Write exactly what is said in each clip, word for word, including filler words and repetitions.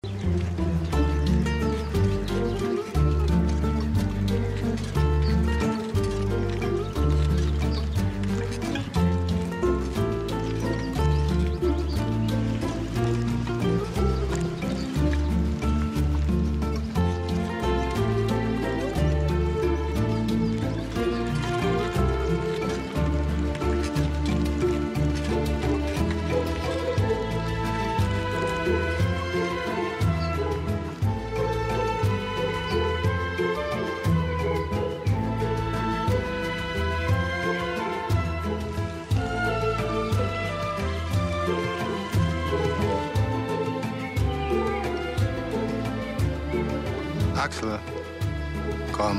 Axel, komm.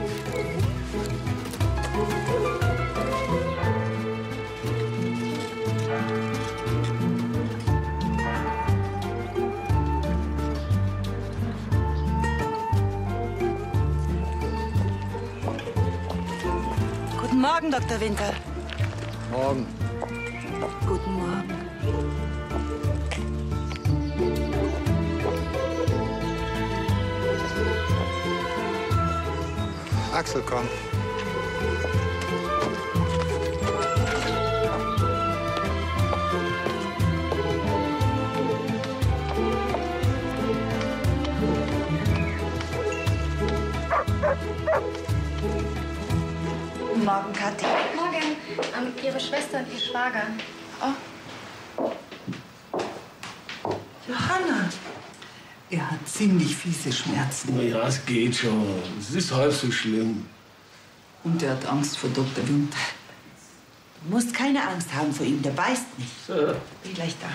Guten Morgen, Doktor Winter. Morgen. Guten Morgen. Axel, komm. Guten Morgen, Kathi. Morgen. Ähm, Ihre Schwester und Ihr Schwager. Oh. Johanna. Er hat ziemlich fiese Schmerzen. Na ja, es geht schon. Es ist halb so schlimm. Und er hat Angst vor Doktor Winter. Du musst keine Angst haben vor ihm, der beißt nicht. So. Bin gleich da.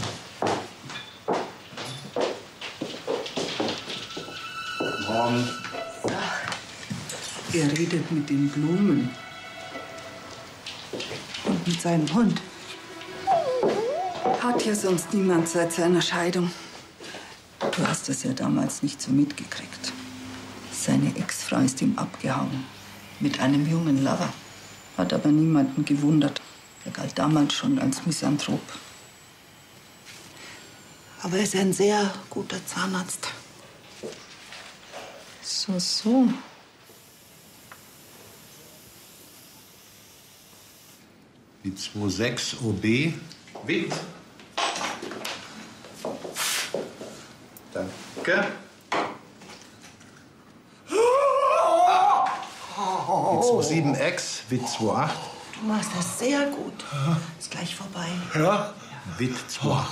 Morgen. Er redet mit den Blumen. Und mit seinem Hund. Hat ja sonst niemand seit seiner Scheidung. Du hast es ja damals nicht so mitgekriegt. Seine Ex-Frau ist ihm abgehauen. Mit einem jungen Lover. Hat aber niemanden gewundert. Er galt damals schon als Misanthrop. Aber er ist ein sehr guter Zahnarzt. So, so. Die zwei sechs O B. Witt. Danke. Die zwei sieben X, Witt zwei acht. Du machst das sehr gut. Ist gleich vorbei. Ja? Witt zwei acht.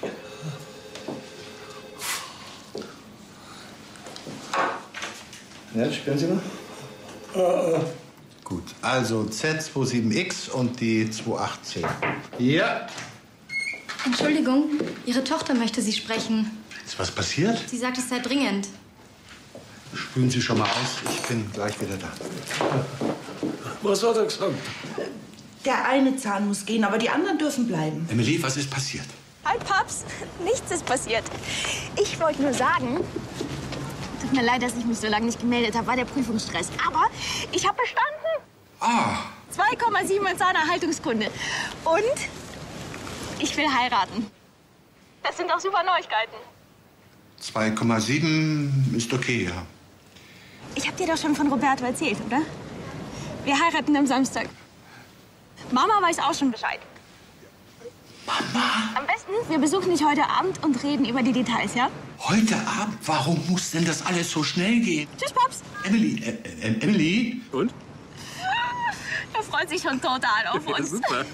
Ja, spüren Sie mal? Äh, Gut, also Z zwei sieben X und die zwei acht zehn. Ja. Entschuldigung, Ihre Tochter möchte Sie sprechen. Ist was passiert? Sie sagt, es sei dringend. Spülen Sie schon mal aus. Ich bin gleich wieder da. Was hat er gesagt? Der eine Zahn muss gehen, aber die anderen dürfen bleiben. Emily, was ist passiert? Hi, Paps. Nichts ist passiert. Ich wollte nur sagen, tut mir leid, dass ich mich so lange nicht gemeldet habe, war der Prüfungsstress. Aber ich habe bestanden. Ah. zwei Komma sieben als Zahnerhaltungskunde. Und ich will heiraten. Das sind doch super Neuigkeiten. zwei Komma sieben ist okay, ja. Ich habe dir doch schon von Roberto erzählt, oder? Wir heiraten am Samstag. Mama weiß auch schon Bescheid. Mama? Am besten, wir besuchen dich heute Abend und reden über die Details, ja? Heute Abend? Warum muss denn das alles so schnell gehen? Tschüss, Paps. Emily, äh, äh, Emily? Und? Er freut sich schon total auf uns. Super.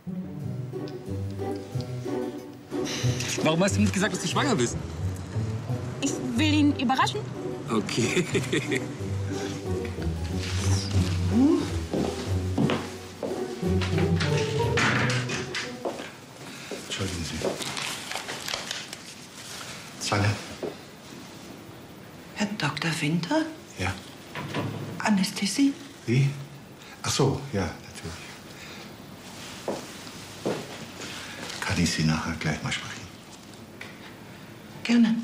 Warum hast du nicht gesagt, dass du schwanger bist? Ich will ihn überraschen. Okay. Entschuldigen Sie. Zange? Herr Doktor Winter? Ja. Anästhesie? Wie? Ach so, ja, natürlich. Kann ich Sie nachher gleich mal sprechen? Gerne.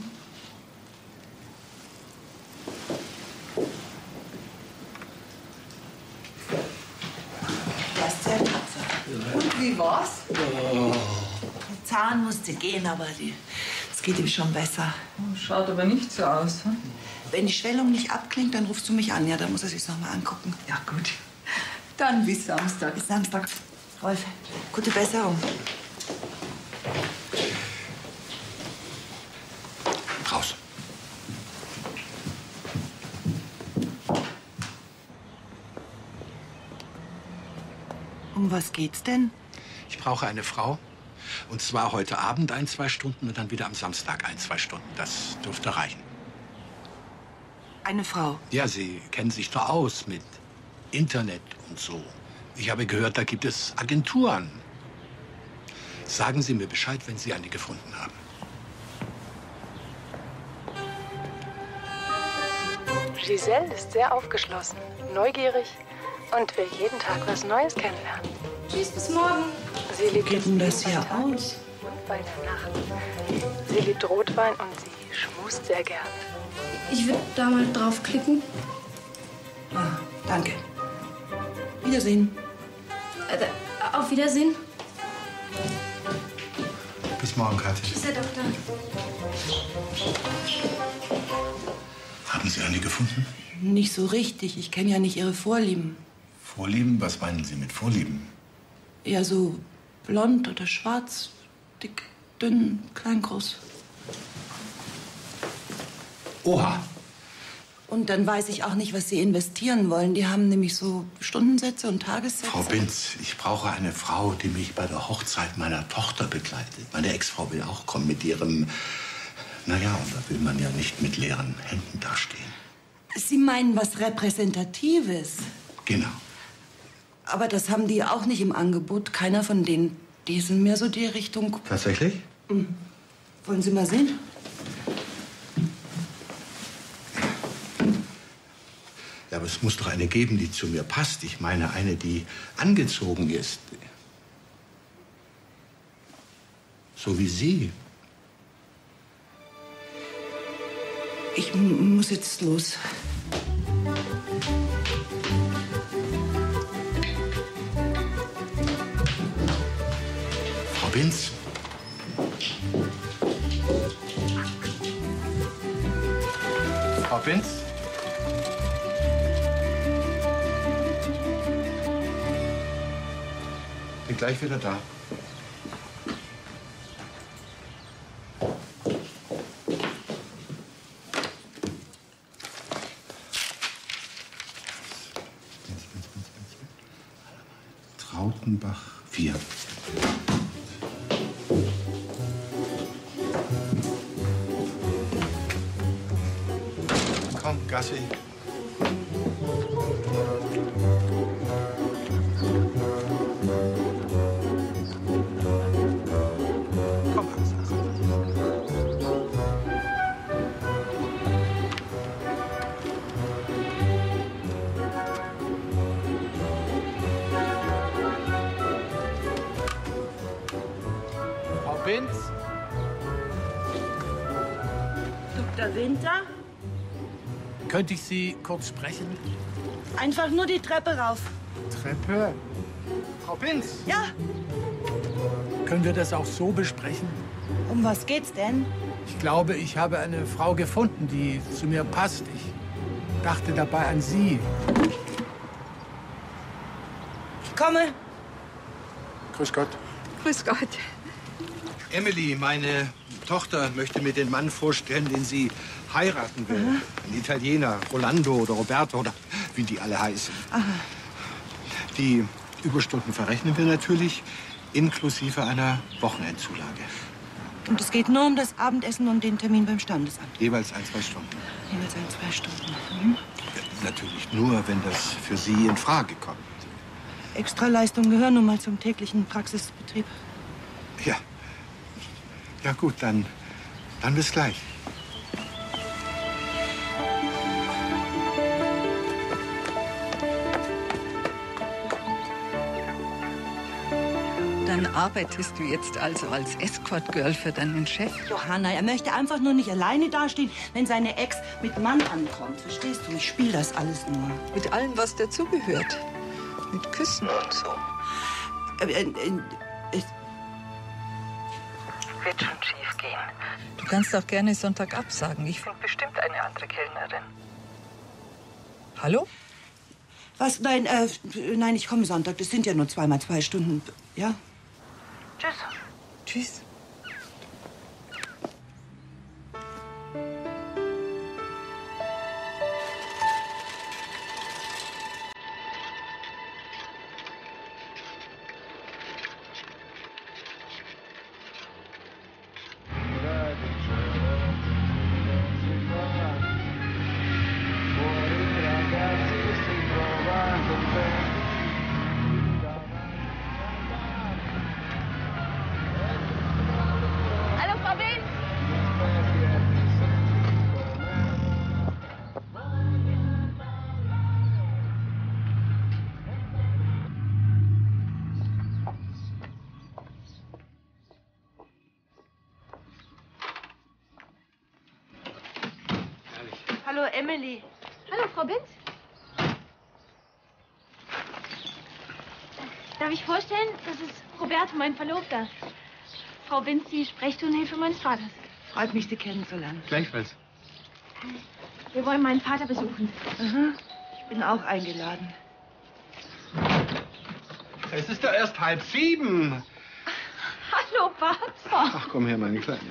Der ist sehr tapfer. Und wie war's? Oh. Der Zahn musste gehen, aber die Es geht ihm schon besser. Schaut aber nicht so aus. Hm? Wenn die Schwellung nicht abklingt, dann rufst du mich an. Ja, dann muss er sich's noch mal angucken. Ja, gut. Dann bis Samstag. Bis Samstag. Rolf, gute Besserung. Raus. Um was geht's denn? Ich brauche eine Frau. Und zwar heute Abend ein, zwei Stunden und dann wieder am Samstag ein, zwei Stunden. Das dürfte reichen. Eine Frau. Ja, Sie kennen sich doch aus mit Internet und so. Ich habe gehört, da gibt es Agenturen. Sagen Sie mir Bescheid, wenn Sie eine gefunden haben. Giselle ist sehr aufgeschlossen, neugierig und will jeden Tag was Neues kennenlernen. Tschüss, bis morgen. Sie liebt Geht denn das hier Tag aus? Und bei der Nacht. Sie liebt Rotwein und sie schmust sehr gern. Ich würde da mal draufklicken. Ah, danke. Wiedersehen. Äh, auf Wiedersehen. Bis morgen, Kathi. Tschüss, Herr Doktor. Haben Sie eine gefunden? Nicht so richtig. Ich kenne ja nicht Ihre Vorlieben. Vorlieben? Was meinen Sie mit Vorlieben? Eher so blond oder schwarz, dick, dünn, klein, groß. Oha. Und dann weiß ich auch nicht, was Sie investieren wollen. Die haben nämlich so Stundensätze und Tagessätze. Frau Binz, ich brauche eine Frau, die mich bei der Hochzeit meiner Tochter begleitet. Meine Ex-Frau will auch kommen mit ihrem... Naja, und da will man ja nicht mit leeren Händen dastehen. Sie meinen was Repräsentatives? Genau. Aber das haben die auch nicht im Angebot. Keiner von denen. Die sind mehr so die Richtung... Tatsächlich? Hm. Wollen Sie mal sehen? Ja, aber es muss doch eine geben, die zu mir passt. Ich meine, eine, die angezogen ist. So wie Sie. Ich m- muss jetzt los. Frau Binz. Frau Binz? Bin gleich wieder da. Trautenbach vier. Komm, Gassi. Komm, Axel. Frau Binz? Doktor Winter? Könnte ich Sie kurz sprechen? Einfach nur die Treppe rauf. Treppe? Frau Binz? Ja, Können wir das auch so besprechen? um was geht's denn? Ich glaube, ich habe eine Frau gefunden, die zu mir passt. Ich dachte dabei an Sie. Ich komme. Grüß Gott. Grüß Gott. Emily, meine Tochter, möchte mir den Mann vorstellen, den sie heiraten will. Ein Italiener, Rolando oder Roberto oder wie die alle heißen. Aha. Die Überstunden verrechnen wir natürlich, inklusive einer Wochenendzulage. Und es geht nur um das Abendessen und den Termin beim Standesamt. Jeweils ein, zwei Stunden. Jeweils ein, zwei Stunden. Mhm. Natürlich nur, wenn das für Sie in Frage kommt. Extraleistungen gehören nun mal zum täglichen Praxisbetrieb. Ja. Ja gut, dann, dann bis gleich. Dann arbeitest du jetzt also als Escort-Girl für deinen Chef? Johanna, er möchte einfach nur nicht alleine dastehen, wenn seine Ex mit Mann ankommt. Verstehst du? Ich spiele das alles nur. Mit allem, was dazugehört. Mit Küssen und so. Äh, äh, äh, Wird schon schief gehen. Du kannst auch gerne Sonntag absagen. Ich Finde bestimmt eine andere Kellnerin. Hallo? Was? Nein, äh, nein, ich komme Sonntag. Das sind ja nur zweimal zwei Stunden. Ja? Tschüss. Tschüss. Hallo, Frau Binz. Hallo, Emily. Hallo, Frau Binz. Darf ich vorstellen, das ist Roberto, mein Verlobter. Frau Binz, die Sprechstundenhilfe meines Vaters. Freut mich, Sie kennenzulernen. Gleichfalls. Wir wollen meinen Vater besuchen. Aha. Ich bin auch eingeladen. Es ist doch erst halb sieben. Hallo, Papa. Ach, komm her, meine Kleine.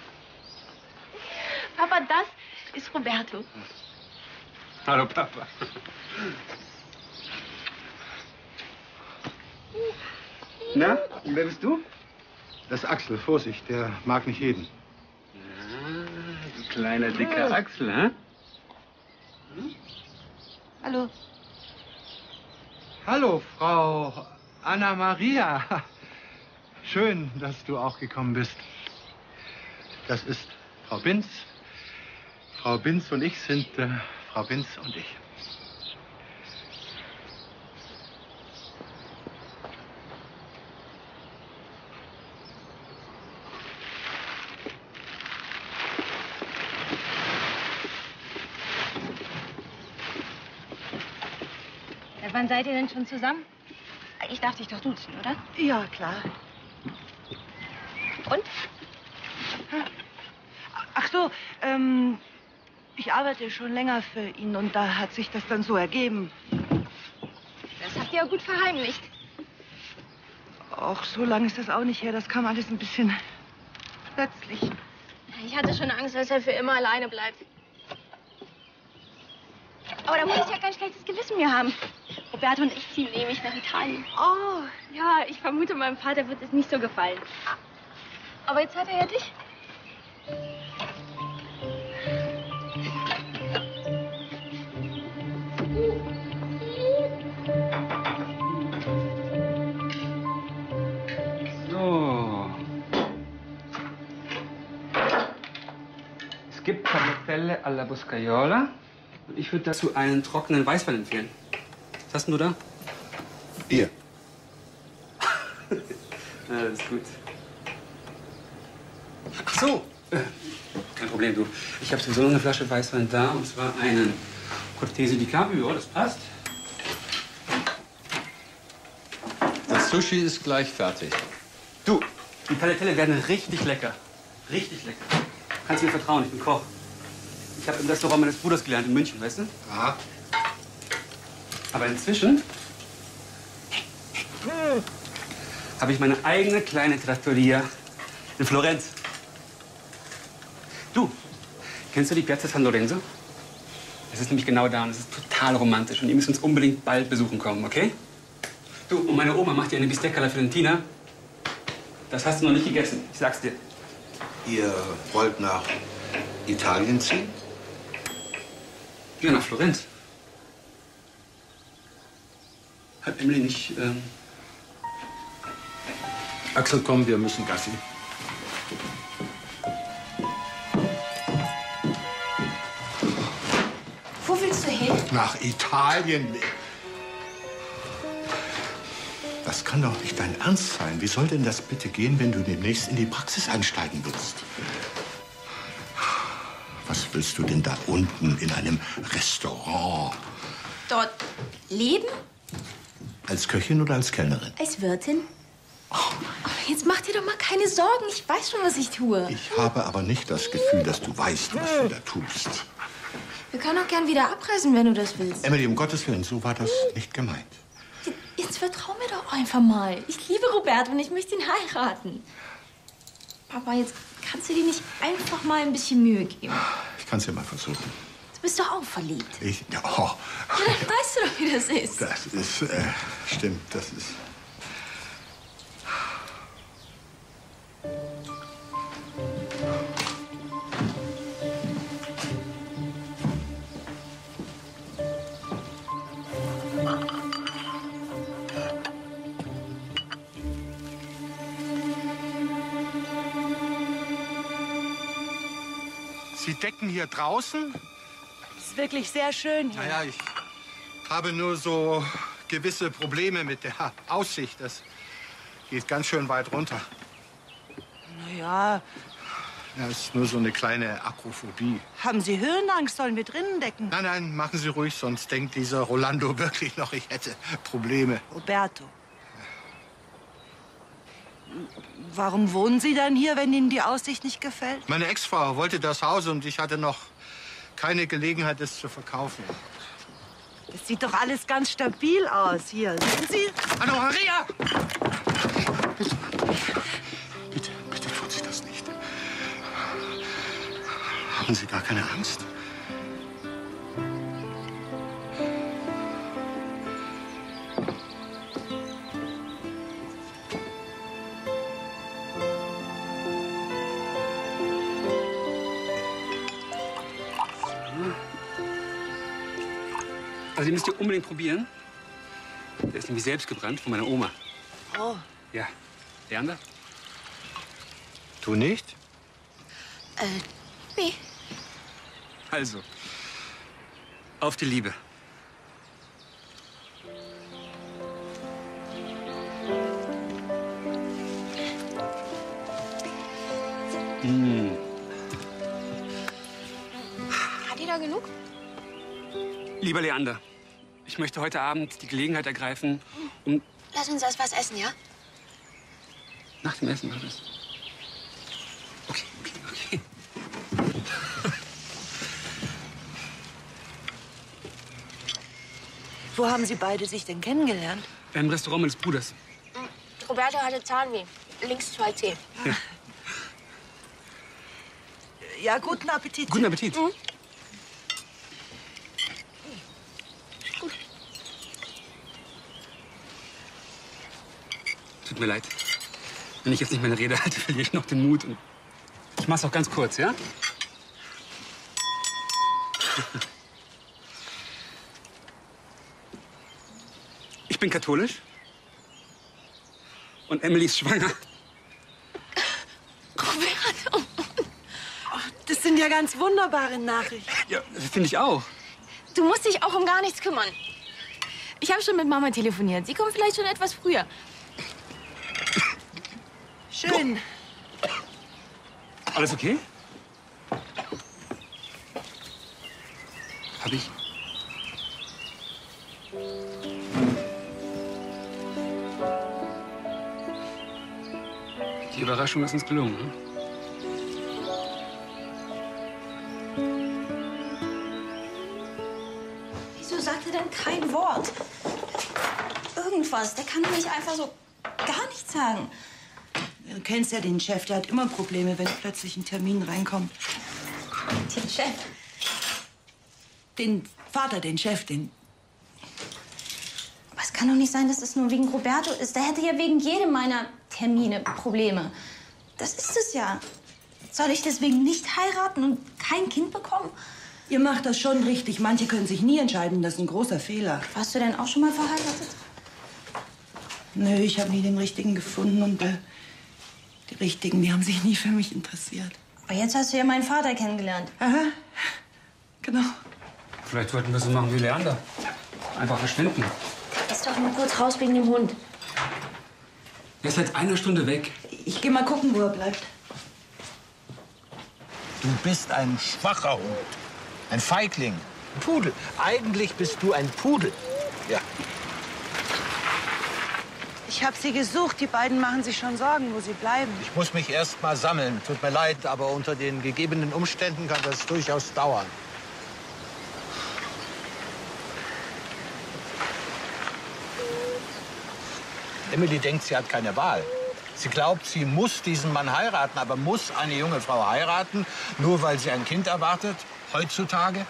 Papa, das ist Roberto. Hallo, Papa. Na, wer bist du? Das ist Axel, Vorsicht, der mag nicht jeden. Ah, du kleiner, dicker Axel, hä? Hallo. Hallo, Frau Anna Maria. Schön, dass du auch gekommen bist. Das ist Frau Binz. Frau Binz und ich sind äh, Frau Binz und ich. Ja, wann seid ihr denn schon zusammen? Ich darf dich doch duzen, oder? Ja, klar. Und? Ach so, ähm, ich arbeite schon länger für ihn und da hat sich das dann so ergeben. Das habt ihr ja gut verheimlicht. Auch so lange ist das auch nicht her. Das kam alles ein bisschen plötzlich. Ich hatte schon Angst, dass er für immer alleine bleibt. Aber da muss ich ja kein schlechtes Gewissen mehr haben. Roberto und ich ziehen nämlich nach Italien. Oh, Ja, ich vermute, meinem Vater wird es nicht so gefallen. Aber jetzt hat er ja dich. So. Es gibt Tagliatelle alla Boscaiola. Und ich würde dazu einen trockenen Weißwein empfehlen. Was hast denn du da? Ihr. Ja, das ist gut. Ach so. Äh, kein Problem, du. Ich habe sowieso noch eine Flasche Weißwein da. Und zwar einen Cortese di Caprio. Das passt. Das Sushi ist gleich fertig. Du, die Tagliatelle werden richtig lecker. Richtig lecker. Kannst mir vertrauen, ich bin Koch. Ich habe im Restaurant meines Bruders gelernt in München, weißt du? Aha. Aber inzwischen habe ich meine eigene kleine Trattoria in Florenz. Du, kennst du die Piazza San Lorenzo? Es ist nämlich genau da und es ist total romantisch und ihr müsst uns unbedingt bald besuchen kommen, okay? Du, und meine Oma macht dir eine Bistecca alla Fiorentina. Das hast du noch nicht gegessen, ich sag's dir. Ihr wollt nach Italien ziehen? Ja, nach Florenz. Hat Emily nicht, ähm... Axel, komm, wir müssen Gassi. Wo willst du hin? Nach Italien. Das kann doch nicht dein Ernst sein. Wie soll denn das bitte gehen, wenn du demnächst in die Praxis einsteigen willst? Was willst du denn da unten in einem Restaurant? Dort leben? Als Köchin oder als Kellnerin? Als Wirtin? Oh, jetzt mach dir doch mal keine Sorgen. Ich weiß schon, was ich tue. Ich habe aber nicht das Gefühl, dass du weißt, was du da tust. Wir können auch gern wieder abreisen, wenn du das willst. Emily, um Gottes Willen, so war das nicht gemeint. Jetzt vertrau mir doch einfach mal. Ich liebe Roberto und ich möchte ihn heiraten. Papa, jetzt kannst du dir nicht einfach mal ein bisschen Mühe geben. Ich kann es ja mal versuchen. Du bist doch auch verliebt. Ich? Ja, oh. Ja, dann weißt du doch, wie das ist. Das ist, äh, stimmt, das ist... Sie decken hier draußen? Es ist wirklich sehr schön hier. Naja, ich habe nur so gewisse Probleme mit der Aussicht. Das geht ganz schön weit runter. Naja, Das ist nur so eine kleine Akrophobie. haben Sie Höhenangst? Sollen wir drinnen decken? Nein, nein, machen Sie ruhig, sonst denkt dieser Rolando wirklich noch, ich hätte Probleme. Roberto. Warum wohnen Sie dann hier, wenn Ihnen die Aussicht nicht gefällt? Meine Ex-Frau wollte das Haus und ich hatte noch keine Gelegenheit, es zu verkaufen. Das sieht doch alles ganz stabil aus hier. Sehen Sie? Hallo, Maria! Bitte, bitte, bitte tun Sie das nicht. Haben Sie gar keine Angst? Also, die müsst ihr unbedingt probieren. Der ist nämlich selbst gebrannt von meiner Oma. Oh. Ja. Leander? Du nicht? Äh, nee. Also, auf die Liebe. Mmh. Hat ihr da genug? Lieber Leander, ich möchte heute Abend die Gelegenheit ergreifen, um... Lass uns erst was essen, ja? Nach dem Essen oder was? Okay, okay, okay. Wo haben Sie beide sich denn kennengelernt? Im Restaurant meines Bruders. Roberto hatte Zahnweh. Links zwei Zehen. Ja. Ja, guten Appetit. Guten Appetit. Mhm. Tut mir leid. Wenn ich jetzt nicht meine Rede halte, verliere ich noch den Mut. Und ich mach's auch ganz kurz, ja? Ich bin katholisch. Und Emily ist schwanger. Roberto. Das sind ja ganz wunderbare Nachrichten. Ja, finde ich auch. Du musst dich auch um gar nichts kümmern. Ich habe schon mit Mama telefoniert. Sie kommt vielleicht schon etwas früher. Schön. Alles okay? Hab ich? Die Überraschung ist uns gelungen, hm? Wieso sagt er denn kein Wort? Irgendwas. Der kann doch nicht einfach so gar nichts sagen. Du kennst ja den Chef, der hat immer Probleme, wenn plötzlich ein Termin reinkommt. Den Chef. Den Vater, den Chef, den... Aber es kann doch nicht sein, dass es nur wegen Roberto ist. Der hätte ja wegen jedem meiner Termine Probleme. Das ist es ja. Soll ich deswegen nicht heiraten und kein Kind bekommen? Ihr macht das schon richtig. Manche können sich nie entscheiden. Das ist ein großer Fehler. Warst du denn auch schon mal verheiratet? Nö, ich habe nie den Richtigen gefunden. Und äh, die Richtigen, die haben sich nie für mich interessiert. Aber jetzt hast du ja meinen Vater kennengelernt. Aha, genau. Vielleicht wollten wir so machen wie Leander. Einfach verschwinden. Ist doch nur kurz raus wegen dem Hund. Er ist seit einer Stunde weg. Ich gehe mal gucken, wo er bleibt. Du bist ein schwacher Hund. Ein Feigling. Pudel. Eigentlich bist du ein Pudel. Ja. Ich habe sie gesucht. Die beiden machen sich schon Sorgen, wo sie bleiben. Ich muss mich erst mal sammeln. Tut mir leid, aber unter den gegebenen Umständen kann das durchaus dauern. Emily denkt, sie hat keine Wahl. Sie glaubt, sie muss diesen Mann heiraten. Aber muss eine junge Frau heiraten, nur weil sie ein Kind erwartet, heutzutage?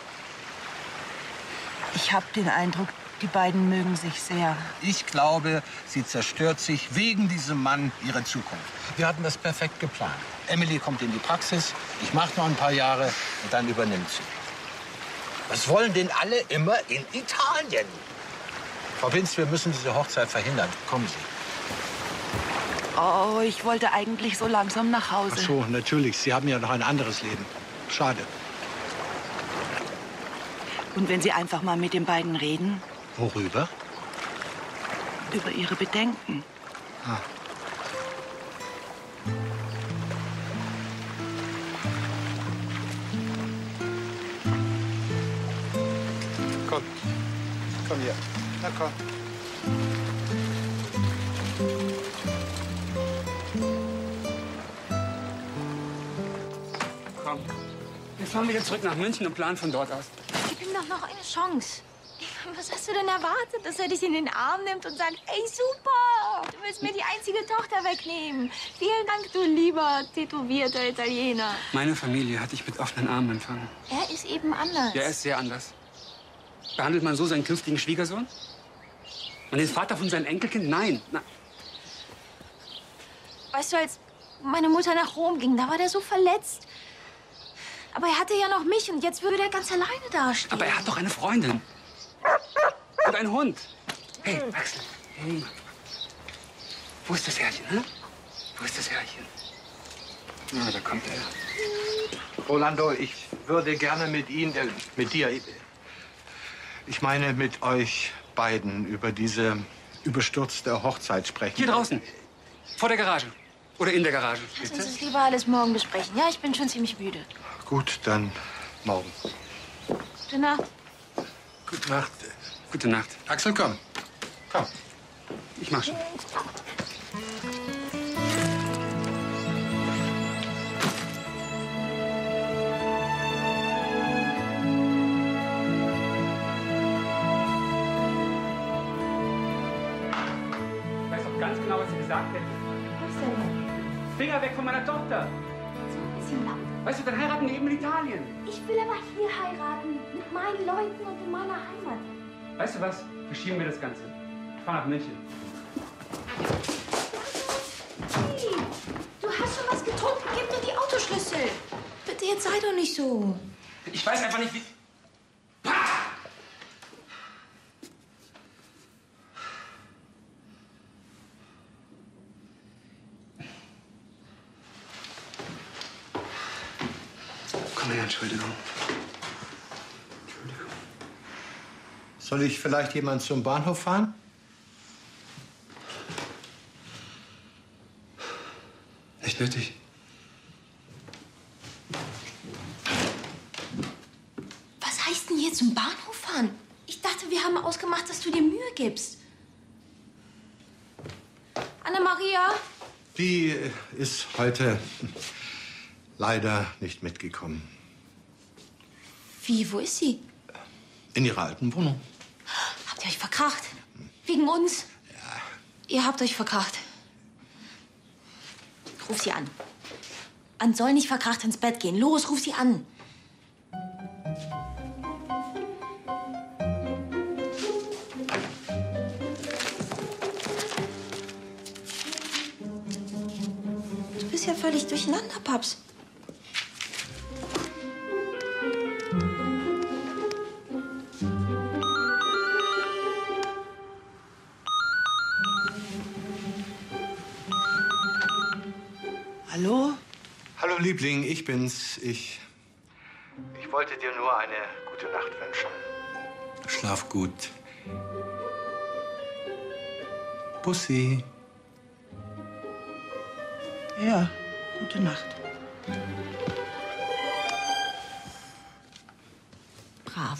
Ich habe den Eindruck, die beiden mögen sich sehr. Ich glaube, sie zerstört sich wegen diesem Mann ihre Zukunft. Wir hatten das perfekt geplant. Emily kommt in die Praxis, ich mache noch ein paar Jahre und dann übernimmt sie. Was wollen denn alle immer in Italien? Frau Winz, wir müssen diese Hochzeit verhindern. Kommen Sie. Oh, ich wollte eigentlich so langsam nach Hause. Ach so, natürlich. Sie haben ja noch ein anderes Leben. Schade. Und wenn Sie einfach mal mit den beiden reden? Worüber? Über ihre Bedenken. Ah. Komm. Komm hier. Na komm. Komm. Wir fahren wieder zurück nach München und planen von dort aus. Gib ihm doch noch eine Chance. Was hast du denn erwartet, dass er dich in den Arm nimmt und sagt, ey, super, du willst mir die einzige Tochter wegnehmen. Vielen Dank, du lieber, tätowierter Italiener. Meine Familie hat dich mit offenen Armen empfangen. Er ist eben anders. Ja, er ist sehr anders. Behandelt man so seinen künftigen Schwiegersohn? Und den Vater von seinem Enkelkind? Nein. Na. Weißt du, als meine Mutter nach Rom ging, da war der so verletzt. Aber er hatte ja noch mich und jetzt würde er ganz alleine dastehen. Aber er hat doch eine Freundin. Und einen Hund. Hey, Axel. Hey. Wo ist das Herrchen, ne? Wo ist das Herrchen? Na, da kommt er. Rolando, ich würde gerne mit Ihnen, äh, mit dir, ich meine mit euch beiden über diese überstürzte Hochzeit sprechen. Hier draußen. Vor der Garage. Oder in der Garage. Lass uns das lieber alles morgen besprechen. Ja, ich bin schon ziemlich müde. Gut, dann morgen. Gute Nacht. Gute Nacht. Gute Nacht. Axel, komm. Komm. Ich mach schon. Ich weiß doch ganz genau, was sie gesagt hätte. Was denn? Finger weg von meiner Tochter. So ein bisschen laut. Weißt du, dann heiraten die eben in Italien. Ich will aber hier heiraten. Mit meinen Leuten und in meiner Heimat. Weißt du was? Verschieben wir das Ganze. Ich fahr nach München. Hey, du hast schon was getrunken. Gib mir die Autoschlüssel. Bitte, jetzt sei doch nicht so. Ich weiß einfach nicht, wie... Pah! Komm her, Entschuldigung. Entschuldigung. Soll ich vielleicht jemand zum Bahnhof fahren? Nicht nötig. Was heißt denn hier zum Bahnhof fahren? Ich dachte, wir haben ausgemacht, dass du dir Mühe gibst. Anna-Maria? Die ist heute leider nicht mitgekommen. Wie, wo ist sie? In ihrer alten Wohnung. Habt ihr euch verkracht? Wegen uns? Ja. Ihr habt euch verkracht. Ruf sie an. Man soll nicht verkracht ins Bett gehen. Los, ruf sie an. Du bist ja völlig durcheinander, Paps. Hallo? Hallo, Liebling, ich bin's. Ich. Ich wollte dir nur eine gute Nacht wünschen. Schlaf gut. Bussi. Ja, gute Nacht. Brav.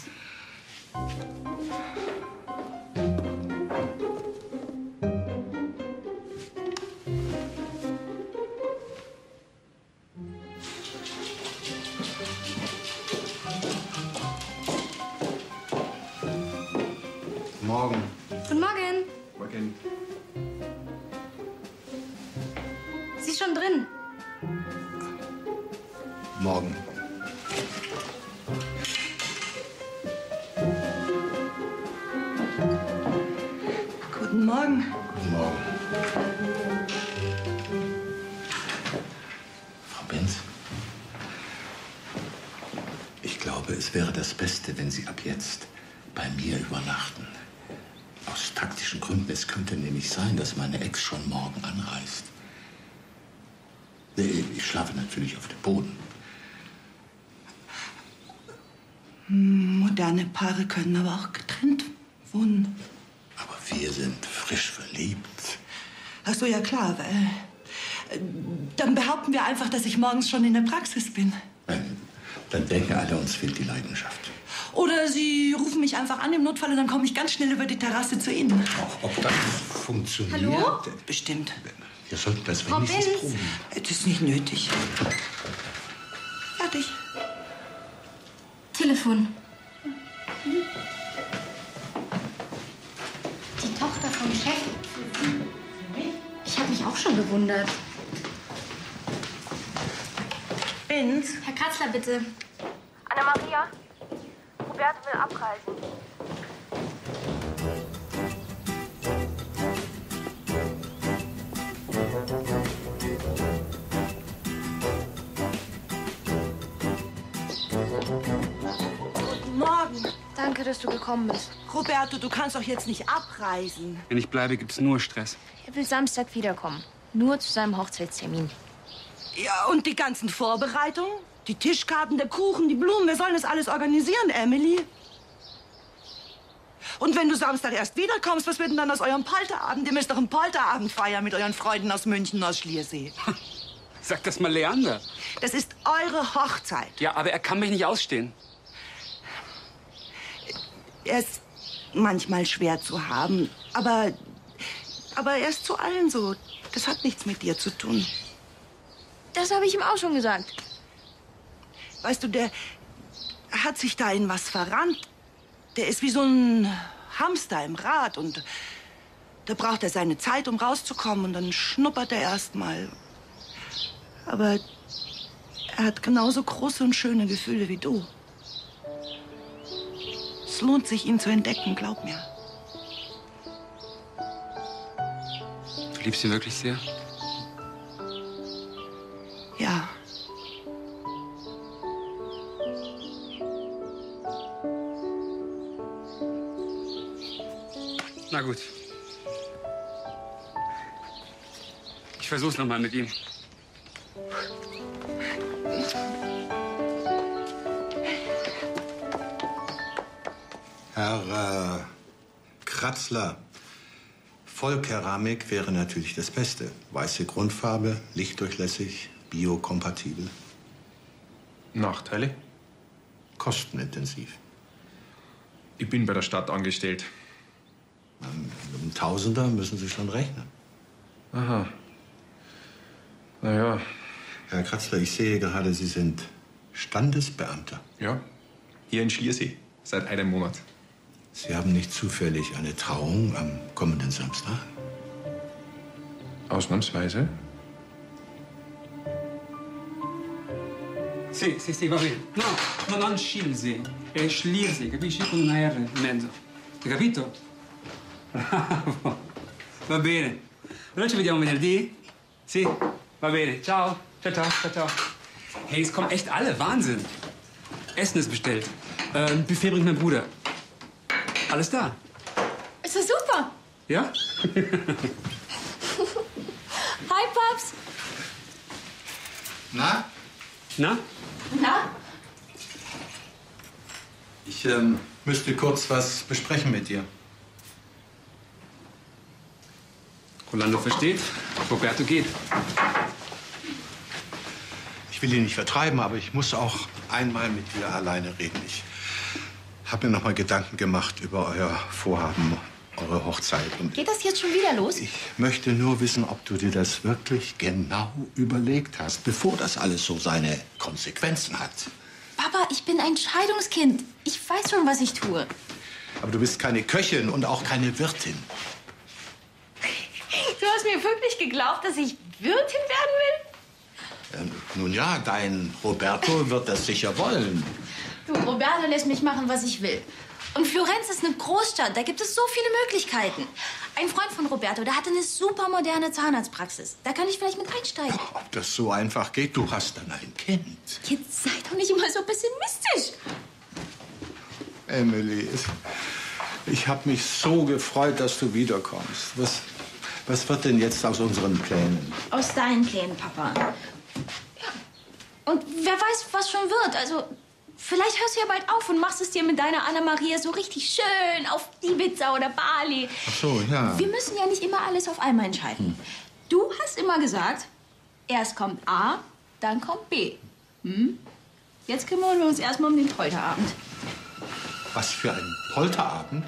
Morgen. Guten Morgen. Morgen. Sie ist schon drin. Morgen. Guten Morgen. Guten Morgen. Frau Benz, ich glaube, es wäre das Beste, wenn Sie ab jetzt bei mir übernachten. Aus taktischen Gründen. Es könnte nämlich sein, dass meine Ex schon morgen anreist. Ich schlafe natürlich auf dem Boden. Moderne Paare können aber auch getrennt wohnen. Aber wir sind frisch verliebt. Ach so, ja klar. Weil, äh, dann behaupten wir einfach, dass ich morgens schon in der Praxis bin. Nein, dann denken alle, uns fehlt die Leidenschaft. Oder Sie rufen mich einfach an im Notfall und dann komme ich ganz schnell über die Terrasse zu Ihnen. Auch ob das funktioniert? Hallo? Bestimmt. Wir sollten das Frau wenigstens Benz? proben. Es ist nicht nötig. Fertig. Telefon. Die Tochter vom Chef. Ich habe mich auch schon gewundert. Benz? Herr Kratzler, bitte. Anna-Maria, Roberto will abreisen. Guten Morgen. Danke, dass du gekommen bist. Roberto, du kannst doch jetzt nicht abreisen. Wenn ich bleibe, gibt's nur Stress. Er will Samstag wiederkommen. Nur zu seinem Hochzeitstermin. Ja, und die ganzen Vorbereitungen? Die Tischkarten, der Kuchen, die Blumen. Wir sollen das alles organisieren, Emily. Und wenn du Samstag erst wiederkommst, was wird denn dann aus eurem Polterabend? Ihr müsst doch einen Polterabend feiern mit euren Freunden aus München, aus Schliersee. Sag das mal Leander. Das ist eure Hochzeit. Ja, aber er kann mich nicht ausstehen. Er ist manchmal schwer zu haben, aber, aber er ist zu allen so. Das hat nichts mit dir zu tun. Das habe ich ihm auch schon gesagt. Weißt du, der hat sich da in was verrannt. Der ist wie so ein Hamster im Rad und da braucht er seine Zeit, um rauszukommen und dann schnuppert er erst mal. Aber er hat genauso große und schöne Gefühle wie du. Es lohnt sich, ihn zu entdecken, glaub mir. Du liebst ihn wirklich sehr? Ja. Na gut. Ich versuch's noch mal mit ihm. Herr äh, Kratzler, Vollkeramik wäre natürlich das Beste. Weiße Grundfarbe, lichtdurchlässig, biokompatibel. Nachteile? Kostenintensiv. Ich bin bei der Stadt angestellt. Mit einem Tausender müssen Sie schon rechnen. Aha. Na ja. Herr Kratzler, ich sehe gerade, Sie sind Standesbeamter. Ja. Hier in Schliersee. Seit einem Monat. Sie haben nicht zufällig eine Trauung am kommenden Samstag? Ausnahmsweise? Sì, sì, sì, va bene. No, no, non Schliersee. È Schliersee, capisci? Con una R in mezzo. Hai capito? Bravo. Va bene. Allora ci vediamo venerdì? Sì? Va bene. Ciao. Ciao, ciao, ciao, ciao. Hey, es kommen echt alle. Wahnsinn. Essen ist bestellt. Äh, ein Buffet bringt mein Bruder. Alles da. Ist das super? Ja? Hi, Paps. Na? Na? Na? Ich ähm, müsste kurz was besprechen mit dir. Rolando versteht. Roberto geht. Ich will ihn nicht vertreiben, aber ich muss auch einmal mit dir alleine reden. Ich habe mir noch mal Gedanken gemacht über euer Vorhaben, eure Hochzeit. Und Geht das jetzt schon wieder los? ich möchte nur wissen, ob du dir das wirklich genau überlegt hast, bevor das alles so seine Konsequenzen hat. Papa, ich bin ein Scheidungskind. Ich weiß schon, was ich tue. Aber du bist keine Köchin und auch keine Wirtin. Du hast mir wirklich geglaubt, dass ich Wirtin werden will? Ähm, nun ja, dein Roberto wird das sicher wollen. Du, Roberto lässt mich machen, was ich will. Und Florenz ist eine Großstadt, da gibt es so viele Möglichkeiten. Ein Freund von Roberto, der hatte eine super moderne Zahnarztpraxis. Da kann ich vielleicht mit einsteigen. Ja, ob das so einfach geht, du hast dann ein Kind. Jetzt sei doch nicht immer so pessimistisch. Emily, ich habe mich so gefreut, dass du wiederkommst. Was, was wird denn jetzt aus unseren Plänen? Aus deinen Plänen, Papa. Ja. Und wer weiß, was schon wird. Also, vielleicht hörst du ja bald auf und machst es dir mit deiner Anna-Maria so richtig schön auf Ibiza oder Bali. Ach so, ja. Wir müssen ja nicht immer alles auf einmal entscheiden. Hm. Du hast immer gesagt, erst kommt A, dann kommt B. Hm? Jetzt kümmern wir uns erstmal um den Polterabend. Was für ein Polterabend?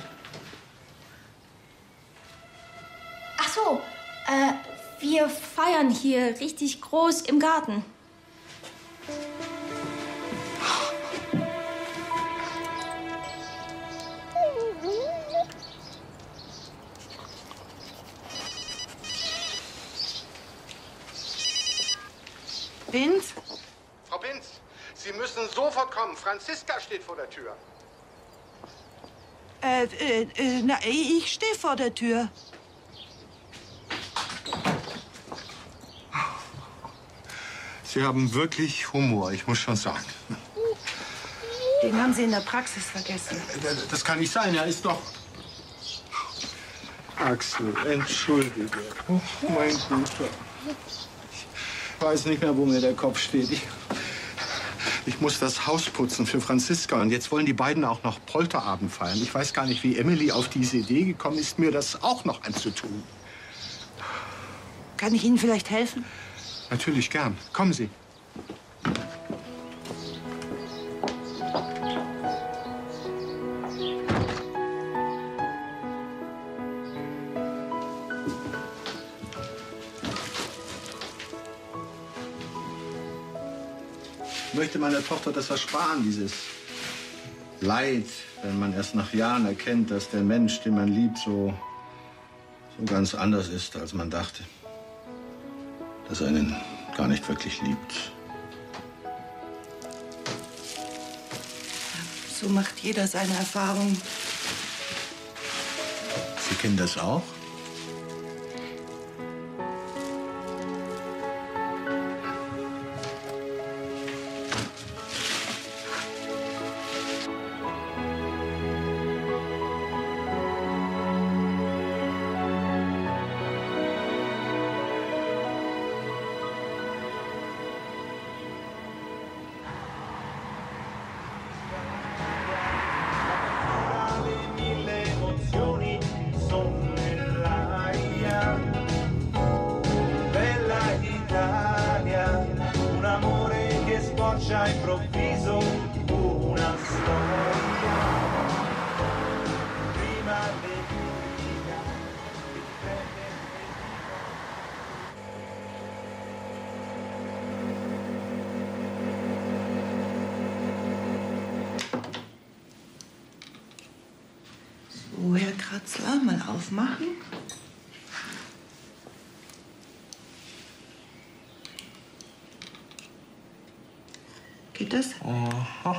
Ach so, äh, wir feiern hier richtig groß im Garten. Binz? Frau Binz, Sie müssen sofort kommen. Franziska steht vor der Tür. Äh, äh, äh, na, ich stehe vor der Tür. Sie haben wirklich Humor, ich muss schon sagen. Den haben Sie in der Praxis vergessen. Das kann nicht sein, er ist doch... Axel, entschuldige. Oh, mein Guter. Ich weiß nicht mehr, wo mir der Kopf steht. Ich, ich muss das Haus putzen für Franziska. Und jetzt wollen die beiden auch noch Polterabend feiern. Ich weiß gar nicht, wie Emily auf diese Idee gekommen ist, mir das auch noch anzutun. Kann ich Ihnen vielleicht helfen? Natürlich gern. Kommen Sie. Ich möchte meiner Tochter das ersparen, dieses Leid, wenn man erst nach Jahren erkennt, dass der Mensch, den man liebt, so, so ganz anders ist, als man dachte. Dass er einen gar nicht wirklich liebt. So macht jeder seine Erfahrungen. Sie kennen das auch? So, Herr Kratzler, mal aufmachen. Geht das? Aha.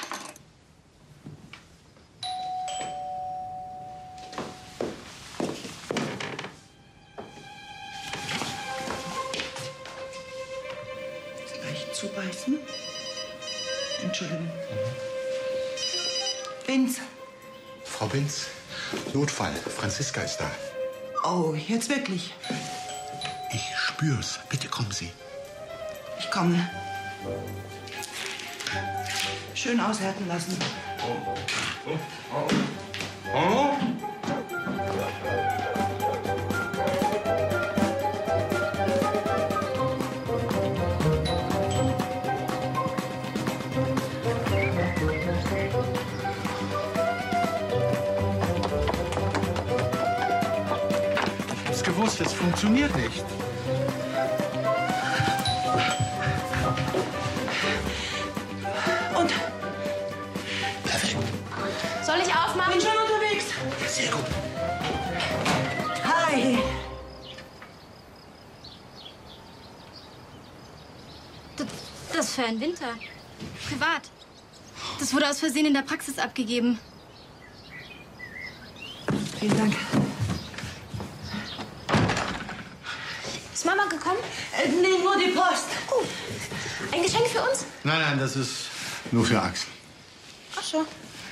Leicht zubeißen. Entschuldigung. Binz. Frau Binz, Notfall. Franziska ist da. Oh, jetzt wirklich? Ich spür's. Bitte kommen Sie. Ich komme. Schön aushärten lassen. Oh. Oh. Oh. Oh. Ich hab's gewusst, es funktioniert nicht. Und? Soll ich aufmachen? Bin schon unterwegs. Sehr gut. Hi. Das, das ist für einen Winter. Privat. Das wurde aus Versehen in der Praxis abgegeben. Vielen Dank. Ist Mama gekommen? Äh, nee, nur die Post. Oh, ein Geschenk für uns? Nein, nein, das ist nur für Axel. Ach so.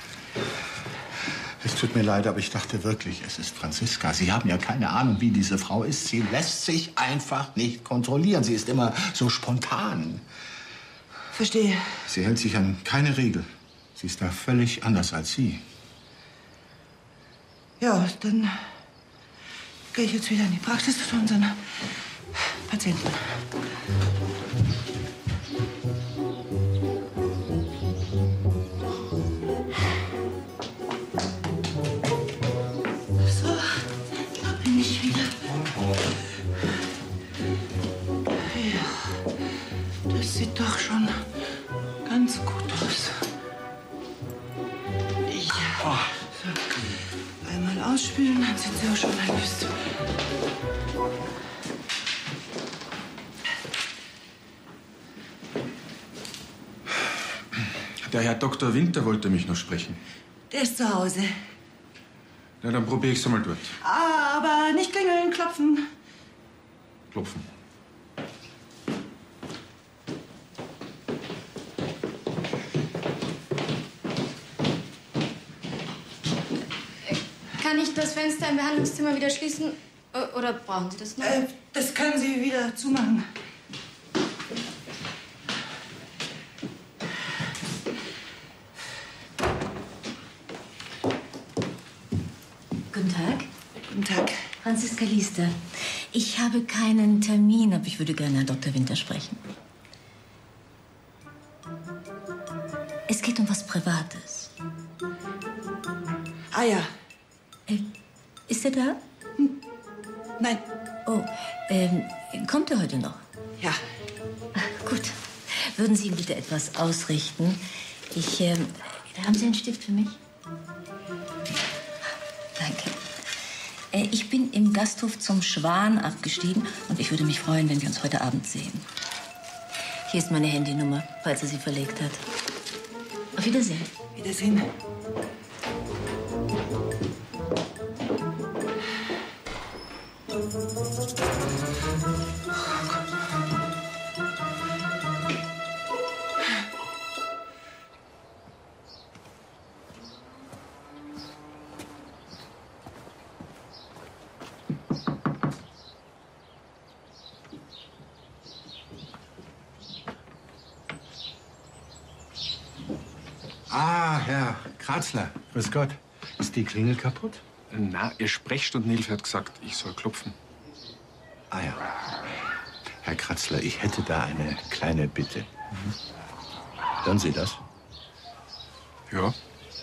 Es tut mir leid, aber ich dachte wirklich, es ist Franziska. Sie haben ja keine Ahnung, wie diese Frau ist. Sie lässt sich einfach nicht kontrollieren. Sie ist immer so spontan. Verstehe. Sie hält sich an keine Regel. Sie ist da völlig anders als Sie. Ja, dann gehe ich jetzt wieder in die Praxis zu unseren Patienten. So, da bin ich wieder. Ja, das sieht doch schon ganz gut aus. Ja. So, einmal ausspülen, dann sind Sie auch schon erlöst. Der Herr Doktor Winter wollte mich noch sprechen. Der ist zu Hause. Na, dann probiere ich es einmal dort. Ah, aber nicht klingeln, klopfen. Klopfen. Kann ich das Fenster im Behandlungszimmer wieder schließen? O- Oder brauchen Sie das noch? Äh, das können Sie wieder zumachen. Guten Tag. Guten Tag. Franziska Liester. Ich habe keinen Termin, aber ich würde gerne Herrn Doktor Winter sprechen. Es geht um was Privates. Ah ja. Äh, ist er da? Nein. Oh, ähm, kommt er heute noch? Ja. Ach, gut. Würden Sie ihm bitte etwas ausrichten? Ich, ähm, haben Sie einen Stift für mich? Danke. Äh, ich bin im Gasthof zum Schwan abgestiegen und ich würde mich freuen, wenn wir uns heute Abend sehen. Hier ist meine Handynummer, falls er sie verlegt hat. Auf Wiedersehen. Wiedersehen. Ah, Herr Kratzler. Grüß Gott. Ist die Klingel kaputt? Na, Ihr Sprechstundenhilfe hat gesagt, ich soll klopfen. Ah ja. Herr Kratzler, ich hätte da eine kleine Bitte. Mhm. Hören Sie das? Ja.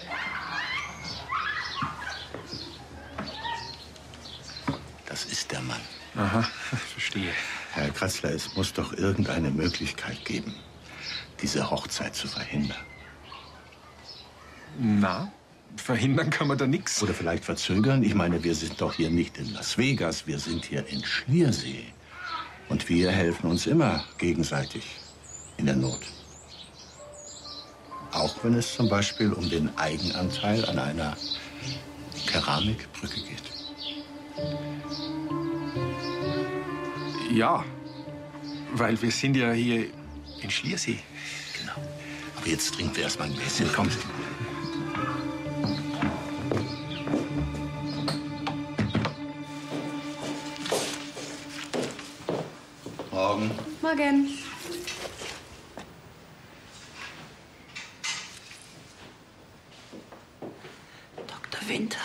Das ist der Mann. Aha, verstehe. Herr Kratzler, es muss doch irgendeine Möglichkeit geben, diese Hochzeit zu verhindern. Na, verhindern kann man da nichts. Oder vielleicht verzögern. Ich meine, wir sind doch hier nicht in Las Vegas, wir sind hier in Schliersee. Und wir helfen uns immer gegenseitig in der Not. Auch wenn es zum Beispiel um den Eigenanteil an einer Keramikbrücke geht. Ja, weil wir sind ja hier in Schliersee. Genau. Aber jetzt trinken wir erst mal ein Gläschen. Kommen Sie. Morgen. Morgen. Doktor Winter?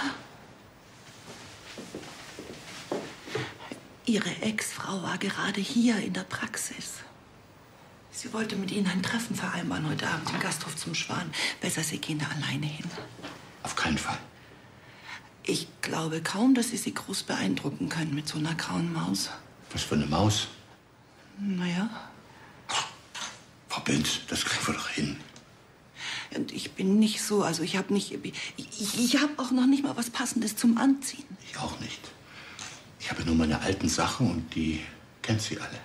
Ihre Ex-Frau war gerade hier in der Praxis. Sie wollte mit Ihnen ein Treffen vereinbaren heute Abend im Gasthof zum Schwan. Besser, Sie gehen da alleine hin. Auf keinen Fall. Ich glaube kaum, dass Sie sie groß beeindrucken können mit so einer grauen Maus. Was für eine Maus? Naja. Frau Binz, das kriegen wir doch hin. Und ich bin nicht so, also ich habe nicht, ich, ich habe auch noch nicht mal was Passendes zum Anziehen. Ich auch nicht. Ich habe nur meine alten Sachen und die kennt sie alle.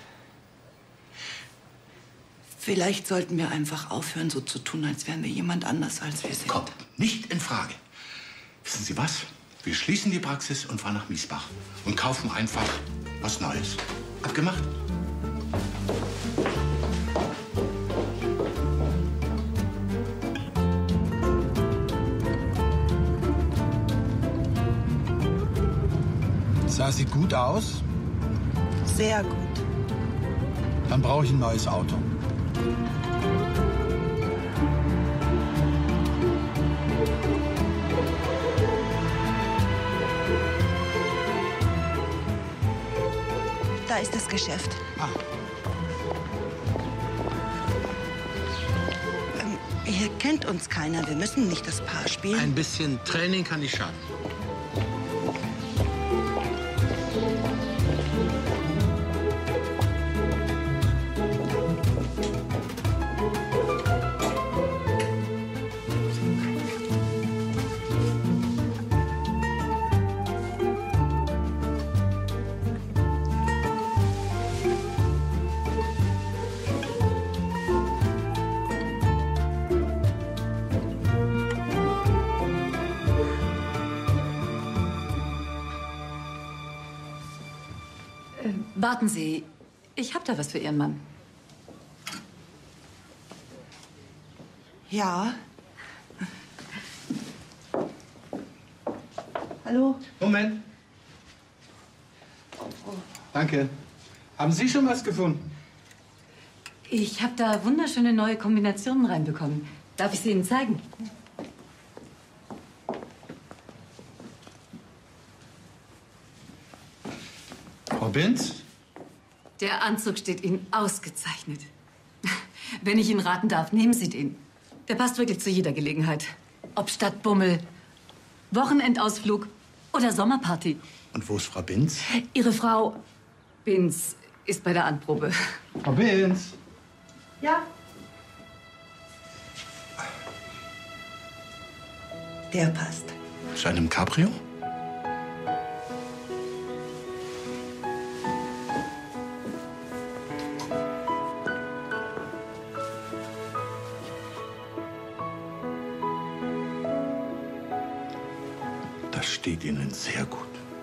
Vielleicht sollten wir einfach aufhören, so zu tun, als wären wir jemand anders, als wir sind. Kommt nicht in Frage. Wissen Sie was? Wir schließen die Praxis und fahren nach Miesbach und kaufen einfach was Neues. Abgemacht? Sah sie gut aus? Sehr gut. Dann brauche ich ein neues Auto. Da ist das Geschäft. Ah. Ähm, hier kennt uns keiner. Wir müssen nicht das Paar spielen. Ein bisschen Training kann nicht schaden. Warten Sie, ich habe da was für Ihren Mann. Ja. Hallo? Moment. Danke. Haben Sie schon was gefunden? Ich habe da wunderschöne neue Kombinationen reinbekommen. Darf ich sie Ihnen zeigen? Frau Binz? Der Anzug steht Ihnen ausgezeichnet. Wenn ich Ihnen raten darf, nehmen Sie den. Der passt wirklich zu jeder Gelegenheit. Ob Stadtbummel, Wochenendausflug oder Sommerparty. Und wo ist Frau Binz? Ihre Frau Binz ist bei der Anprobe. Frau Binz? Ja. Der passt. Zu einem Cabrio? Das steht Ihnen sehr gut.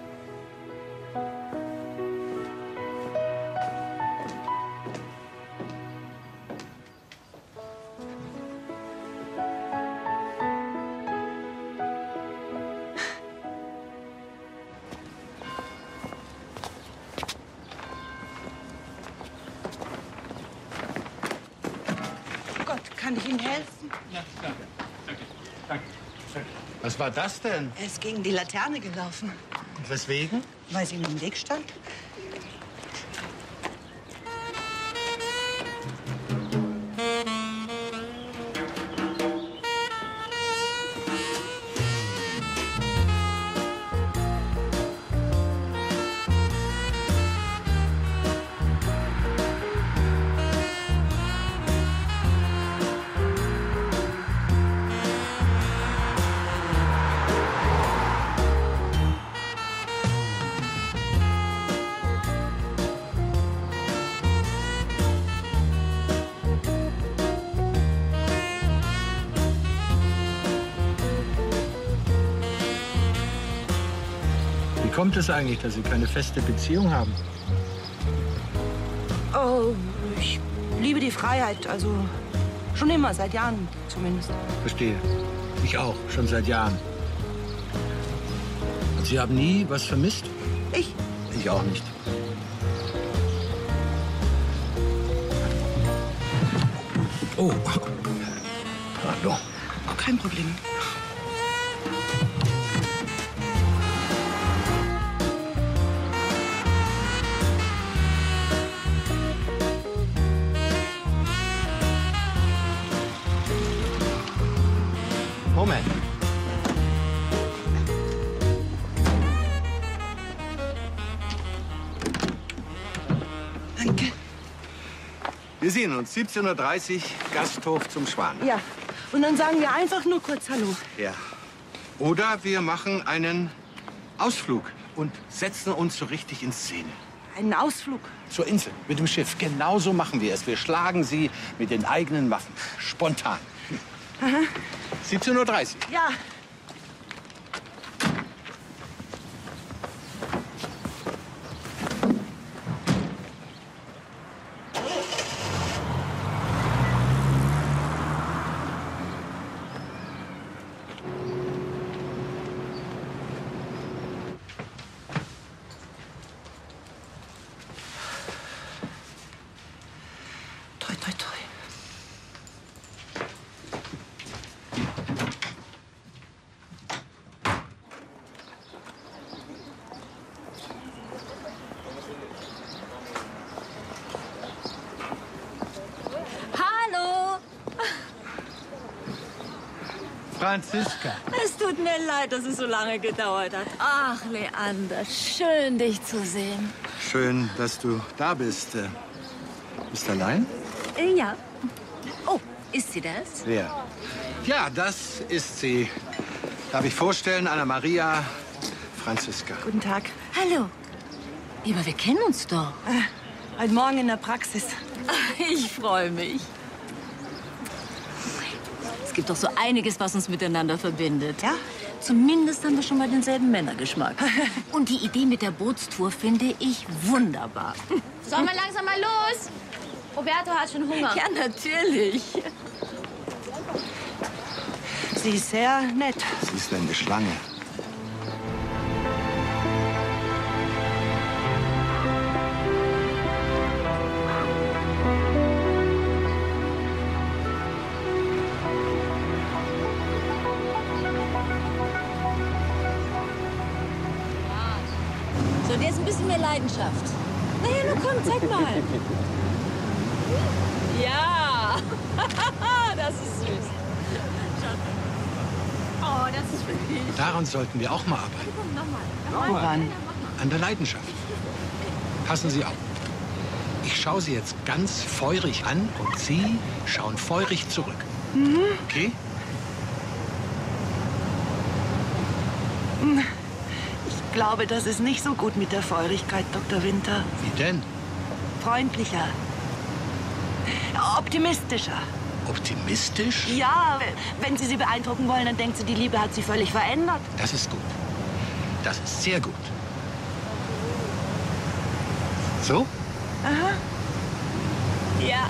Gott, kann ich Ihnen helfen? Ja, danke. Danke. Danke. Danke. Was war das denn? Er ist gegen die Laterne gelaufen. Und weswegen? Weil sie ihm im Weg stand. Wie kommt es eigentlich, dass Sie keine feste Beziehung haben? Oh, ich liebe die Freiheit. Also schon immer, seit Jahren zumindest. Verstehe. Ich auch, schon seit Jahren. Und Sie haben nie was vermisst? Ich? Ich auch nicht. Oh, pardon. Oh, kein Problem. Moment. Danke. Wir sehen uns siebzehn Uhr dreißig, Gasthof zum Schwan. Ja. Und dann sagen wir einfach nur kurz Hallo. Ja. Oder wir machen einen Ausflug und setzen uns so richtig in Szene. Einen Ausflug? Zur Insel mit dem Schiff. Genau so machen wir es. Wir schlagen sie mit den eigenen Waffen. Spontan. Aha. siebzehn Uhr dreißig. Ja. Toi, toi, toi. Hallo! Franziska. Es tut mir leid, dass es so lange gedauert hat. Ach, Leander, schön, dich zu sehen. Schön, dass du da bist. Äh, Bist du allein? Äh, ja. Oh, ist sie das? Wer? Ja, das ist sie. Darf ich vorstellen, Anna Maria Franziska. Guten Tag. Hallo. Aber wir kennen uns doch. Äh, heute Morgen in der Praxis. Ich freue mich. Es gibt doch so einiges, was uns miteinander verbindet. Ja? Zumindest haben wir schon mal denselben Männergeschmack. Und die Idee mit der Bootstour finde ich wunderbar. Sollen wir langsam mal los? Roberto hat schon Hunger. Ja, natürlich. Sie ist sehr nett. Sie ist eine Schlange. So, und jetzt ein bisschen mehr Leidenschaft. Na ja, nun komm, zeig mal. Ja, das ist süß. Oh, das ist wirklich... Daran sollten wir auch mal arbeiten. Woran? An der Leidenschaft. Passen Sie auf. Ich schaue Sie jetzt ganz feurig an und Sie schauen feurig zurück. Mhm. Okay? Ich glaube, das ist nicht so gut mit der Feurigkeit, Doktor Winter. Wie denn? Freundlicher. Optimistischer. Optimistisch? Ja, wenn Sie sie beeindrucken wollen, dann denkt sie, die Liebe hat sie völlig verändert. Das ist gut. Das ist sehr gut. So? Aha. Ja.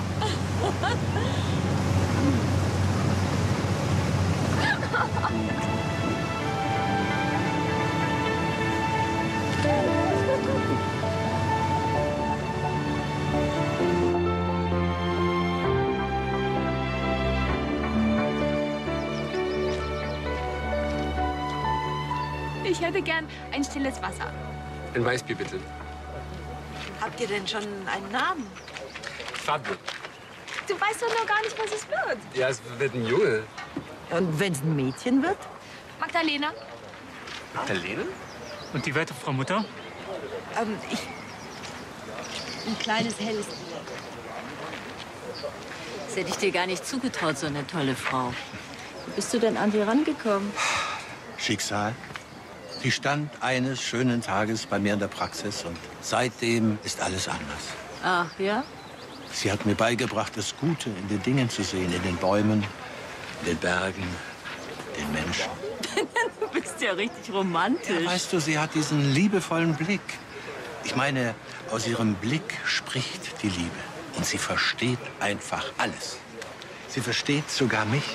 Ich hätte gern ein stilles Wasser. Ein Weißbier, bitte. Habt ihr denn schon einen Namen? Fabio. Du weißt doch noch gar nicht, was es wird. Ja, es wird ein Junge. Und wenn es ein Mädchen wird? Magdalena? Magdalena? Und die werte Frau Mutter? Ähm, ich... Ein kleines, helles Bier. Das hätte ich dir gar nicht zugetraut, so eine tolle Frau. Wie bist du denn an sie rangekommen? Schicksal. Sie stand eines schönen Tages bei mir in der Praxis und seitdem ist alles anders. Ach, ja? Sie hat mir beigebracht, das Gute in den Dingen zu sehen, in den Bäumen, in den Bergen, den Menschen. Du bist ja richtig romantisch. Ja, weißt du, sie hat diesen liebevollen Blick. Ich meine, aus ihrem Blick spricht die Liebe. Und sie versteht einfach alles. Sie versteht sogar mich.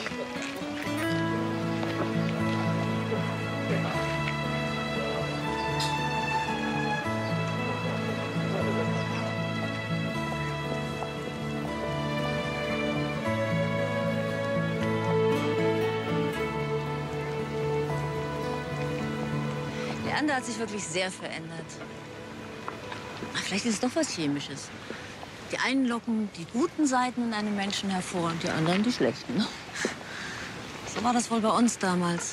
Leander hat sich wirklich sehr verändert. Ach, vielleicht ist es doch was Chemisches. Die einen locken die guten Seiten in einem Menschen hervor und die anderen die schlechten. So war das wohl bei uns damals.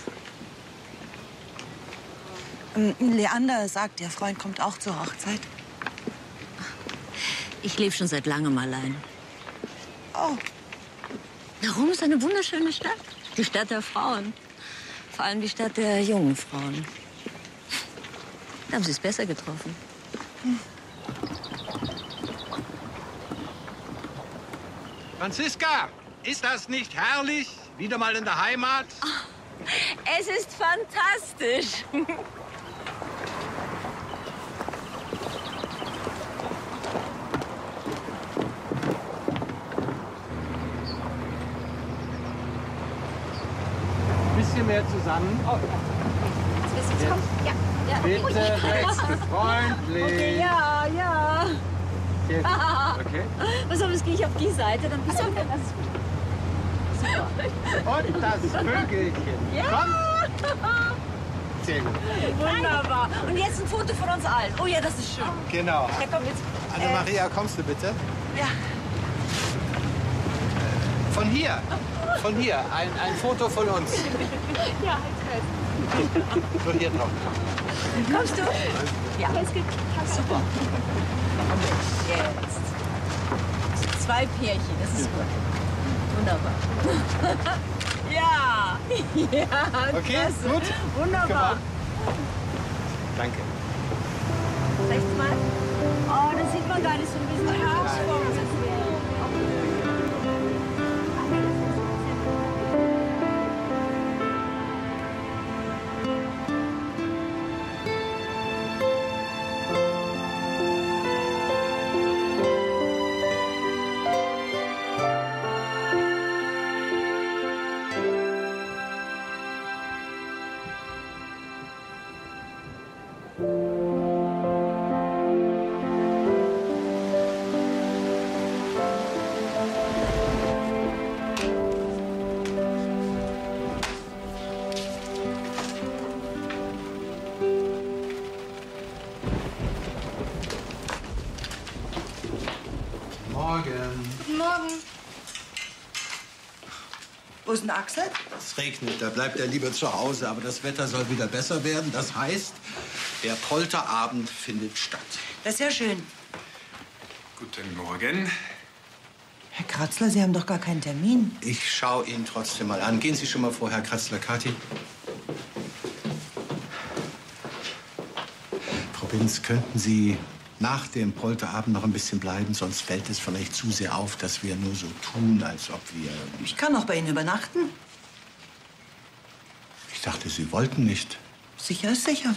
Ähm, Leander sagt, ihr Freund kommt auch zur Hochzeit. Ich lebe schon seit langem allein. Oh. Rom ist eine wunderschöne Stadt. Die Stadt der Frauen. Vor allem die Stadt der jungen Frauen. Da haben Sie es besser getroffen. Franziska, ist das nicht herrlich? Wieder mal in der Heimat? Oh, es ist fantastisch. Bisschen mehr zusammen. Oh. Jetzt komm. Ja, ja. Bitte, wechselt freundlich. Okay, ja, ja. Sehr gut. Okay. Was auf, jetzt gehe ich auf die Seite, dann bist du okay. Super. Und das Vögelchen. Ja. Komm. Sehr gut. Wunderbar. Und jetzt ein Foto von uns allen. Oh ja, das ist schön. Genau. Ja, komm jetzt. Anna-Maria, kommst du bitte? Ja. Von hier. Von hier. Ein, ein Foto von uns. Ja, halt So hier drauf. Kommst du? Ja. Alles gut. Super. Jetzt. Zwei Pärchen, das ist gut. Wunderbar. Ja. Ja, okay, klasse. gut. Wunderbar. Danke. Rechts mal. Oh, das sieht man gar nicht so ein bisschen herausfordernd. Guten Morgen. Wo ist denn Axel? Es regnet, da bleibt er lieber zu Hause. Aber das Wetter soll wieder besser werden. Das heißt, der Polterabend findet statt. Das ist ja schön. Guten Morgen. Herr Kratzler, Sie haben doch gar keinen Termin. Ich schaue ihn trotzdem mal an. Gehen Sie schon mal vor, Herr Kratzler. Kathi. Frau Binz, könnten Sie nach dem Polterabend noch ein bisschen bleiben? Sonst fällt es vielleicht zu sehr auf, dass wir nur so tun, als ob wir... Ich kann auch bei Ihnen übernachten. Ich dachte, Sie wollten nicht. Sicher ist sicher.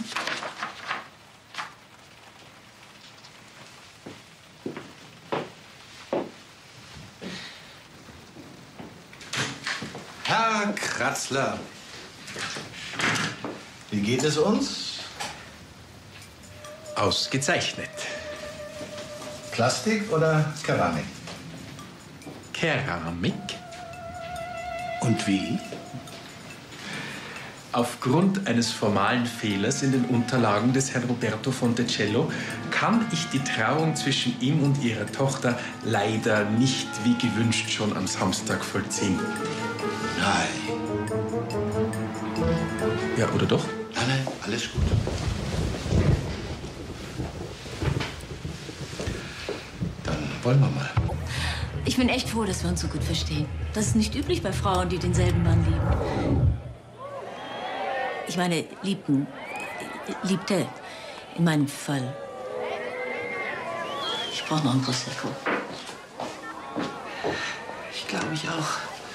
Herr Kratzler, wie geht es uns? Ausgezeichnet. Plastik oder Keramik? Keramik? Und wie? Aufgrund eines formalen Fehlers in den Unterlagen des Herrn Roberto Fontecello kann ich die Trauung zwischen ihm und ihrer Tochter leider nicht wie gewünscht schon am Samstag vollziehen. Nein. Ja, oder doch? Nein, nein, alles gut. Wollen wir mal. Ich bin echt froh, dass wir uns so gut verstehen. Das ist nicht üblich bei Frauen, die denselben Mann lieben. Ich meine, liebten, liebte, in meinem Fall. Ich brauche noch ein Prosecco. Ich glaube, ich auch.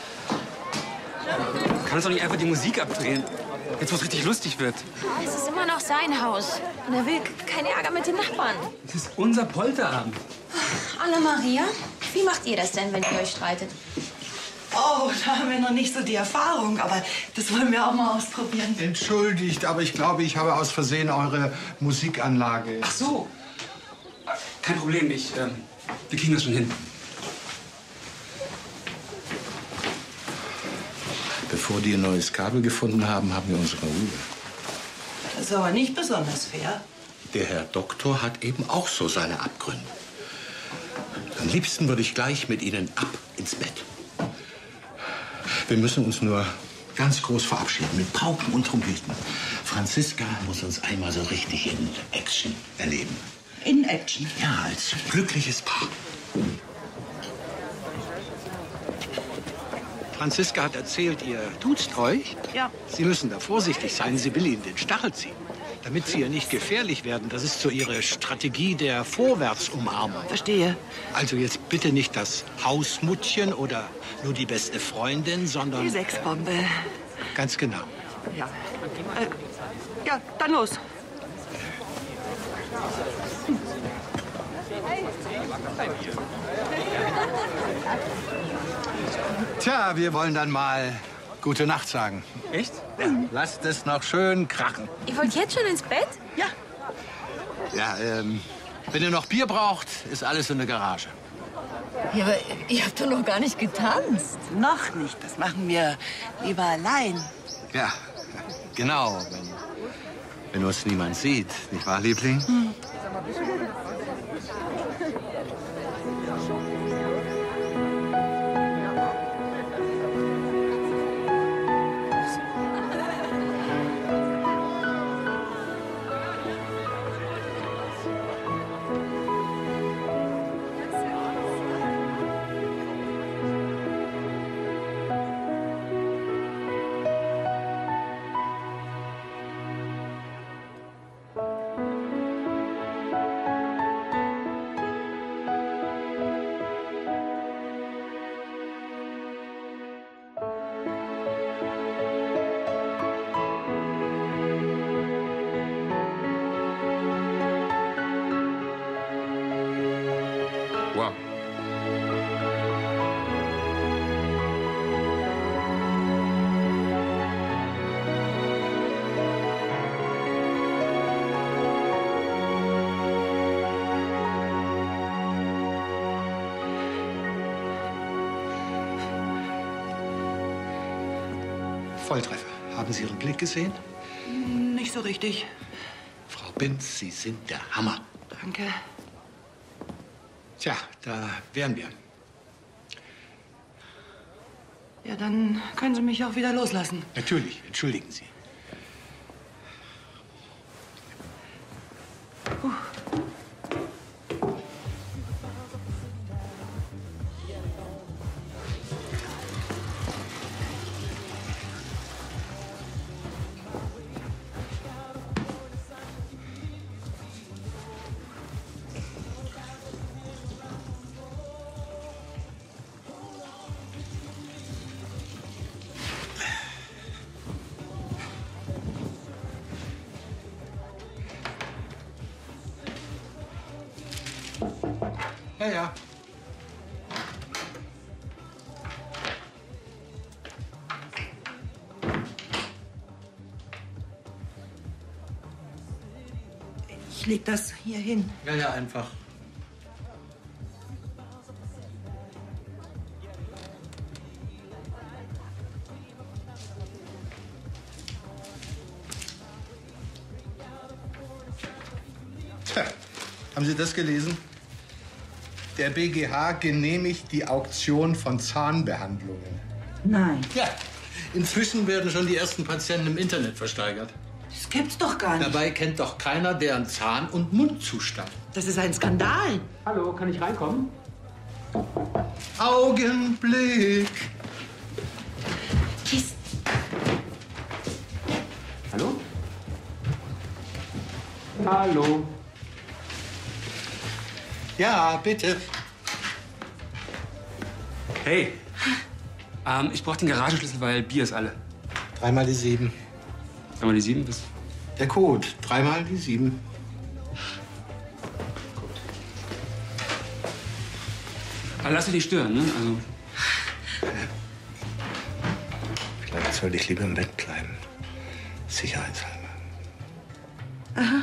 Du kannst doch nicht einfach die Musik abdrehen. Jetzt, wo es richtig lustig wird. Es ist immer noch sein Haus. Und er will keinen Ärger mit den Nachbarn. Es ist unser Polterabend. Anna-Maria, wie macht ihr das denn, wenn ihr euch streitet? Oh, da haben wir noch nicht so die Erfahrung, aber das wollen wir auch mal ausprobieren. Entschuldigt, aber ich glaube, ich habe aus Versehen eure Musikanlage. Ach so. Kein Problem, ich, ähm, wir kriegen das schon hin. Bevor die ein neues Kabel gefunden haben, haben wir unsere Ruhe. Das ist aber nicht besonders fair. Der Herr Doktor hat eben auch so seine Abgründe. Am liebsten würde ich gleich mit Ihnen ab ins Bett. Wir müssen uns nur ganz groß verabschieden, mit Pauken und Trompeten. Franziska muss uns einmal so richtig in Action erleben. In Action? Ja, als glückliches Paar. Franziska hat erzählt, ihr tut's euch. Ja. Sie müssen da vorsichtig sein. Sie will Ihnen den Stachel ziehen. Damit Sie ihr nicht gefährlich werden. Das ist so Ihre Strategie der Vorwärtsumarmung. Verstehe. Also jetzt bitte nicht das Hausmuttchen oder nur die beste Freundin, sondern... Die Sexbombe. Ganz genau. Ja. Äh, ja, dann los. Tja, wir wollen dann mal gute Nacht sagen. Echt? Ja, lasst es noch schön krachen. Ihr wollt jetzt schon ins Bett? Ja. Ja, ähm, wenn ihr noch Bier braucht, ist alles in der Garage. Ja, aber ihr habt doch noch gar nicht getanzt. Noch nicht. Das machen wir lieber allein. Ja, genau. Wenn, wenn uns niemand sieht, nicht wahr, Liebling? Hm. Wow. Volltreffer. Haben Sie Ihren Blick gesehen? Nicht so richtig. Frau Binz, Sie sind der Hammer. Danke. Tja, da wären wir. Ja, dann können Sie mich auch wieder loslassen. Natürlich, entschuldigen Sie. Puh. Ja, ja. Ich leg das hier hin. Ja, ja, einfach. Tja, haben Sie das gelesen? Der B G H genehmigt die Auktion von Zahnbehandlungen. Nein. Ja, inzwischen werden schon die ersten Patienten im Internet versteigert. Das gibt's doch gar nicht. Dabei kennt doch keiner deren Zahn- und Mundzustand. Das ist ein Skandal. Hallo, kann ich reinkommen? Augenblick. Kiss. Hallo? Hallo. Ja, bitte. Hey. Ähm, ich brauche den Garagenschlüssel, weil Bier ist alle. Dreimal die sieben. Dreimal die sieben? Was? Der Code. Dreimal die sieben. Aber lass dich nicht stören, ne? Also. Vielleicht sollte ich lieber im Bett bleiben. Sicherheitshalber. Aha.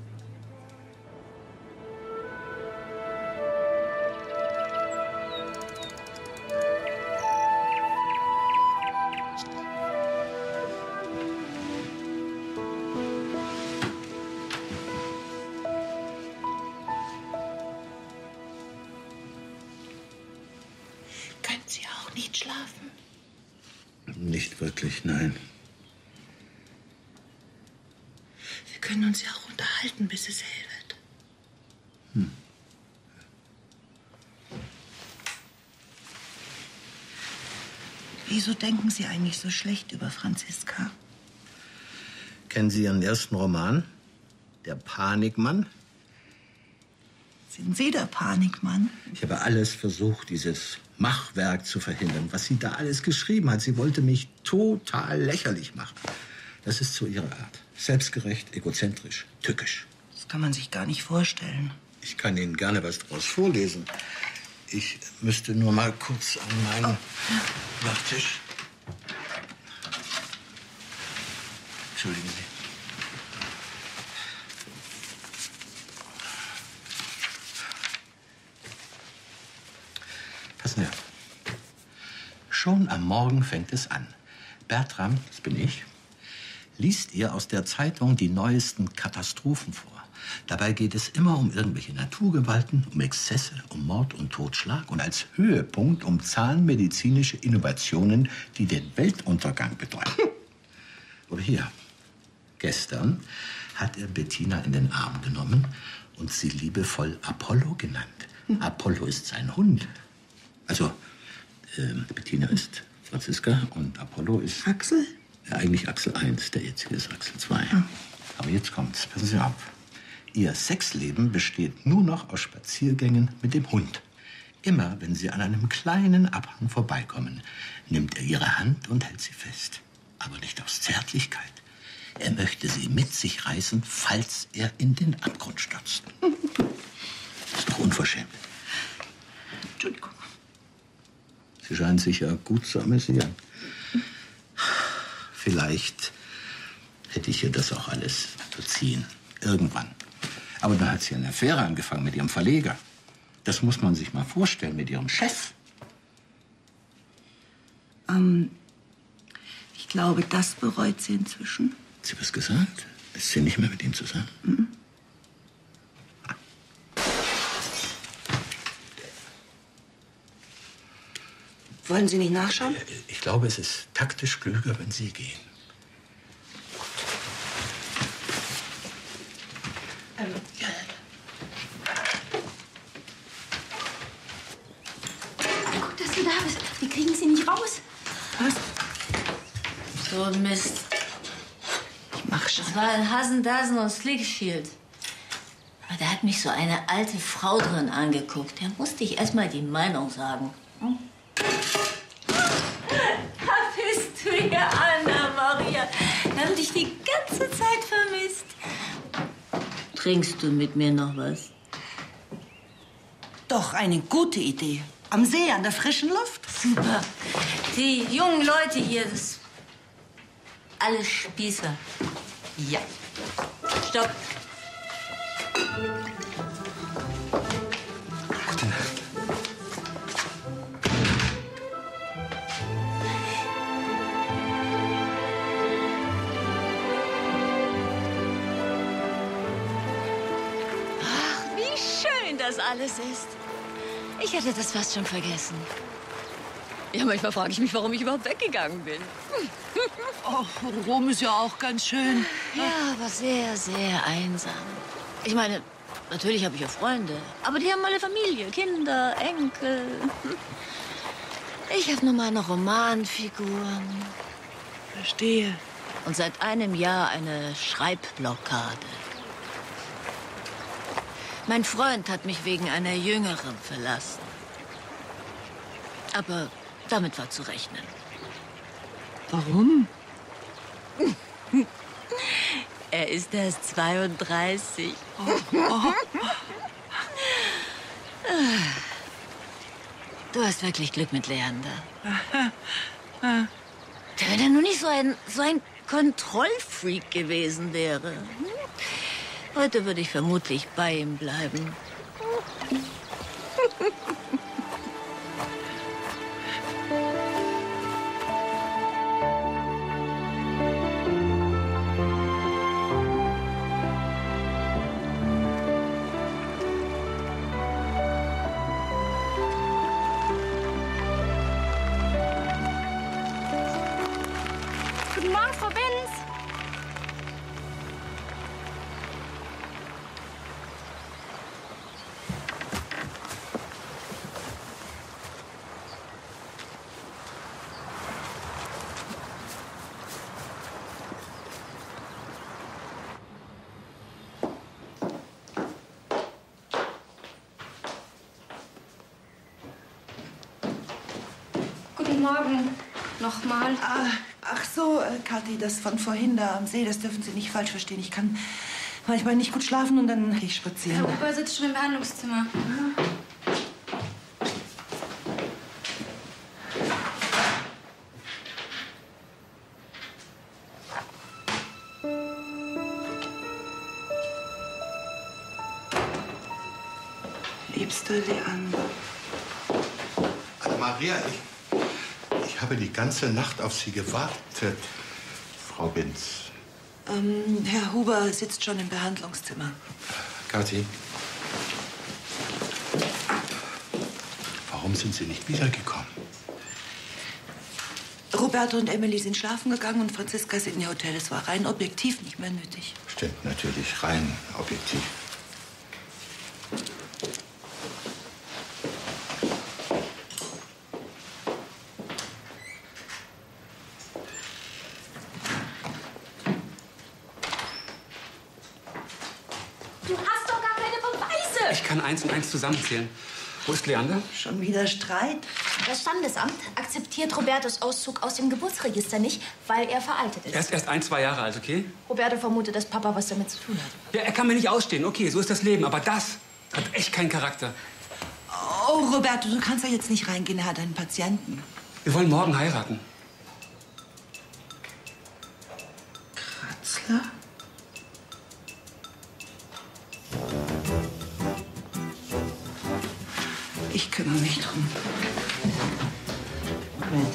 Können Sie auch nicht schlafen? Nicht wirklich, nein. Wir können uns ja auch unterhalten, bis es hell wird. Hm. Wieso denken Sie eigentlich so schlecht über Franziska? Kennen Sie Ihren ersten Roman? Der Panikmann? Sind Sie der Panikmann? Ich habe alles versucht, dieses Machwerk zu verhindern, was sie da alles geschrieben hat. Sie wollte mich total lächerlich machen. Das ist so ihre Art. Selbstgerecht, egozentrisch, tückisch. Das kann man sich gar nicht vorstellen. Ich kann Ihnen gerne was draus vorlesen. Ich müsste nur mal kurz an meinen oh. Nachttisch. Entschuldigen Sie. Passen Sie auf. Schon am Morgen fängt es an. Bertram, das bin ich, liest ihr aus der Zeitung die neuesten Katastrophen vor. Dabei geht es immer um irgendwelche Naturgewalten, um Exzesse, um Mord und Totschlag und als Höhepunkt um zahnmedizinische Innovationen, die den Weltuntergang bedeuten. Oder hier. Gestern hat er Bettina in den Arm genommen und sie liebevoll Apollo genannt. Apollo ist sein Hund. Also, äh, Bettina ist Franziska und Apollo ist... Axel? Ja, eigentlich Axel eins, der jetzige ist Axel zwei. Hm. Aber jetzt kommt's, passen Sie auf. Ihr Sexleben besteht nur noch aus Spaziergängen mit dem Hund. Immer, wenn Sie an einem kleinen Abhang vorbeikommen, nimmt er Ihre Hand und hält sie fest. Aber nicht aus Zärtlichkeit. Er möchte sie mit sich reißen, falls er in den Abgrund stürzt. Das ist doch unverschämt. Entschuldigung. Sie scheinen sich ja gut zu amüsieren. Vielleicht hätte ich ihr das auch alles verziehen. Irgendwann. Aber da hat sie eine Affäre angefangen mit ihrem Verleger. Das muss man sich mal vorstellen, mit ihrem Chef. Ähm, ich glaube, das bereut sie inzwischen. Hat sie was gesagt? Ist sie nicht mehr mit ihm zusammen? Mhm. Wollen Sie nicht nachschauen? Ich glaube, es ist taktisch klüger, wenn Sie gehen. Ähm, ja. Gut, dass du da bist. Wir kriegen sie nicht raus. Was? So ein Mist. Ich mach schon. Das war ein Hasendasen und Slick Shield. Aber da hat mich so eine alte Frau drin angeguckt. Da musste ich erst mal die Meinung sagen. Hm? Da bist du ja, Anna-Maria. Wir haben dich die ganze Zeit vermisst. Trinkst du mit mir noch was? Doch, eine gute Idee. Am See, an der frischen Luft. Super. Die jungen Leute hier, das alles Spießer. Ja. Stopp. Gute Nacht. Ach, wie schön das alles ist. Ich hatte das fast schon vergessen. Ja, manchmal frage ich mich, warum ich überhaupt weggegangen bin. Oh, Rom ist ja auch ganz schön. Ja, aber sehr, sehr einsam. Ich meine, natürlich habe ich ja Freunde, aber die haben alle Familie, Kinder, Enkel. Ich habe nur meine Romanfiguren. Verstehe. Und seit einem Jahr eine Schreibblockade. Mein Freund hat mich wegen einer Jüngeren verlassen. Aber damit war zu rechnen. Warum? Er ist erst zweiunddreißig. Oh, oh. Du hast wirklich Glück mit Leander. Wenn er nur nicht so ein, so ein Kontrollfreak gewesen wäre. Heute würde ich vermutlich bei ihm bleiben. Guten Morgen, Frau Binz. Guten Morgen. Nochmal. Ah, ach so, äh, Kathi, das von vorhin da am See, das dürfen Sie nicht falsch verstehen. Ich kann manchmal nicht gut schlafen und dann gehe ich spazieren. Herr Huber sitzt schon im Behandlungszimmer. Mhm. Liebste Leander. Anna-Maria, ich, ich habe die ganze Nacht auf Sie gewartet, Frau Binz. Ähm, Herr Huber sitzt schon im Behandlungszimmer. Kathi, warum sind Sie nicht wiedergekommen? Roberto und Emily sind schlafen gegangen und Franziska ist in ihr Hotel. Es war rein objektiv nicht mehr nötig. Stimmt, natürlich, rein objektiv. Ich kann eins und eins zusammenzählen. Wo ist Leander? Schon wieder Streit? Das Standesamt akzeptiert Robertos Auszug aus dem Geburtsregister nicht, weil er veraltet ist. Er ist erst ein, zwei Jahre alt, okay? Roberto vermutet, dass Papa was damit zu tun hat. Ja, er kann mir nicht ausstehen. Okay, so ist das Leben. Aber das hat echt keinen Charakter. Oh, Roberto, du kannst da jetzt nicht reingehen. Er hat einen Patienten. Wir wollen morgen heiraten. Kratzler? Ich kümmere mich drum. Moment.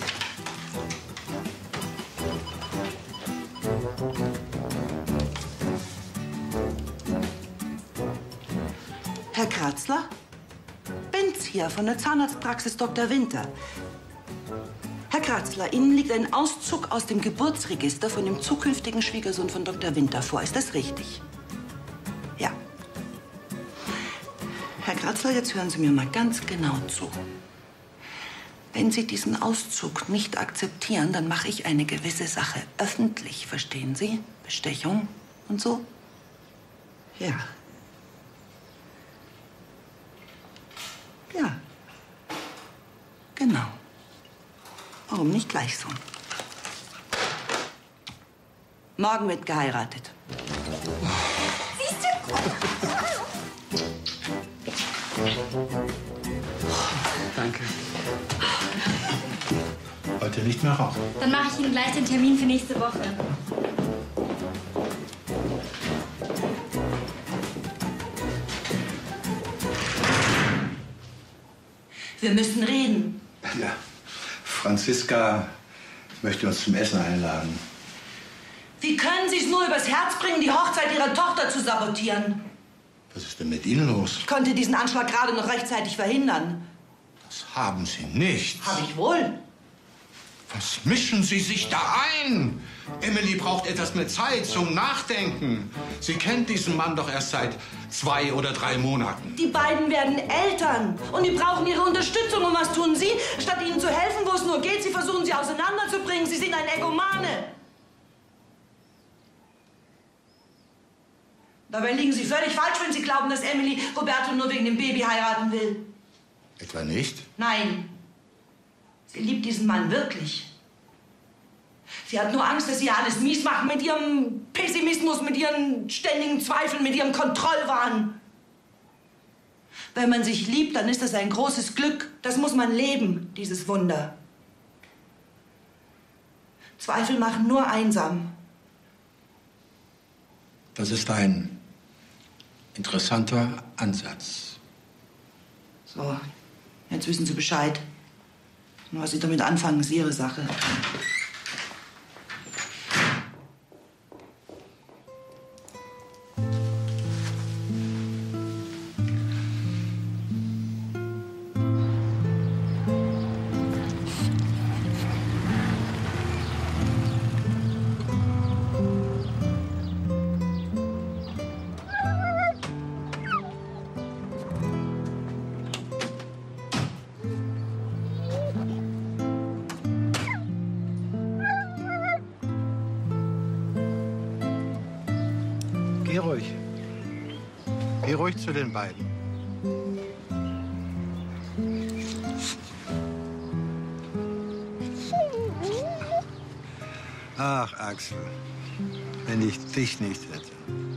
Herr Kratzler? Binz hier von der Zahnarztpraxis Doktor Winter. Herr Kratzler, Ihnen liegt ein Auszug aus dem Geburtsregister von dem zukünftigen Schwiegersohn von Doktor Winter vor. Ist das richtig? Ja. Herr Kratzler, jetzt hören Sie mir mal ganz genau zu. Wenn Sie diesen Auszug nicht akzeptieren, dann mache ich eine gewisse Sache öffentlich, verstehen Sie? Bestechung und so. Ja. Ja. Genau. Warum nicht gleich so? Morgen wird geheiratet. Siehst du? Danke. Heute nicht mehr rauchen. Dann mache ich Ihnen gleich den Termin für nächste Woche. Wir müssen reden. Ja, Franziska möchte uns zum Essen einladen. Wie können Sie es nur übers Herz bringen, die Hochzeit Ihrer Tochter zu sabotieren? Was ist denn mit Ihnen los? Ich konnte diesen Anschlag gerade noch rechtzeitig verhindern. Das haben Sie nicht. Habe ich wohl. Was mischen Sie sich da ein? Emily braucht etwas mehr Zeit zum Nachdenken. Sie kennt diesen Mann doch erst seit zwei oder drei Monaten. Die beiden werden Eltern und die brauchen Ihre Unterstützung. Und was tun Sie? Statt ihnen zu helfen, wo es nur geht, Sie versuchen, sie auseinanderzubringen. Sie sind ein Egomane. Dabei liegen Sie völlig falsch, wenn Sie glauben, dass Emily Roberto nur wegen dem Baby heiraten will. Etwa nicht? Nein. Sie liebt diesen Mann wirklich. Sie hat nur Angst, dass Sie alles mies machen mit ihrem Pessimismus, mit ihren ständigen Zweifeln, mit ihrem Kontrollwahn. Wenn man sich liebt, dann ist das ein großes Glück. Das muss man leben, dieses Wunder. Zweifel machen nur einsam. Das ist ein interessanter Ansatz. So, jetzt wissen Sie Bescheid. Und was Sie damit anfangen, ist Ihre Sache. Geh ruhig. Geh ruhig zu den beiden. Ach, Axel, wenn ich dich nicht hätte.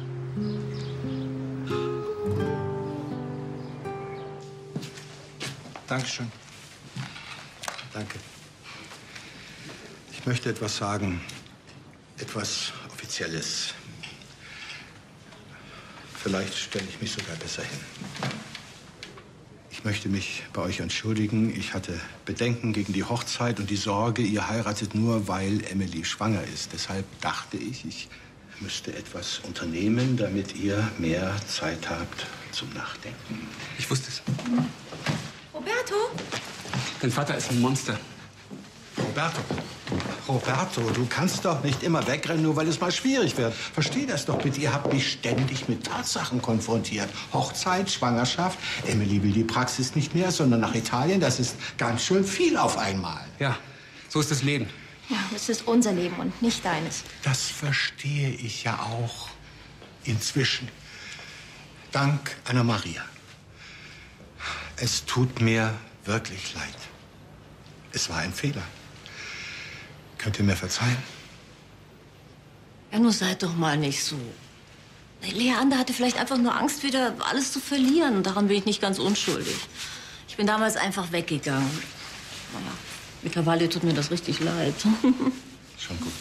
Dankeschön. Danke. Ich möchte etwas sagen. Etwas Offizielles. Vielleicht stelle ich mich sogar besser hin. Ich möchte mich bei euch entschuldigen. Ich hatte Bedenken gegen die Hochzeit und die Sorge, ihr heiratet nur, weil Emily schwanger ist. Deshalb dachte ich, ich müsste etwas unternehmen, damit ihr mehr Zeit habt zum Nachdenken. Ich wusste es. Roberto? Dein Vater ist ein Monster. Roberto. Roberto, du kannst doch nicht immer wegrennen, nur weil es mal schwierig wird. Versteh das doch bitte. Ihr habt mich ständig mit Tatsachen konfrontiert. Hochzeit, Schwangerschaft. Emily will die Praxis nicht mehr, sondern nach Italien. Das ist ganz schön viel auf einmal. Ja, so ist das Leben. Ja, es ist unser Leben und nicht deines. Das verstehe ich ja auch inzwischen. Dank Anna Maria. Es tut mir wirklich leid. Es war ein Fehler. Könnt ihr mir verzeihen? Ja, nur seid doch mal nicht so. Lea Ander hatte vielleicht einfach nur Angst, wieder alles zu verlieren. Daran bin ich nicht ganz unschuldig. Ich bin damals einfach weggegangen. Naja, mittlerweile tut mir das richtig leid. Schon gut.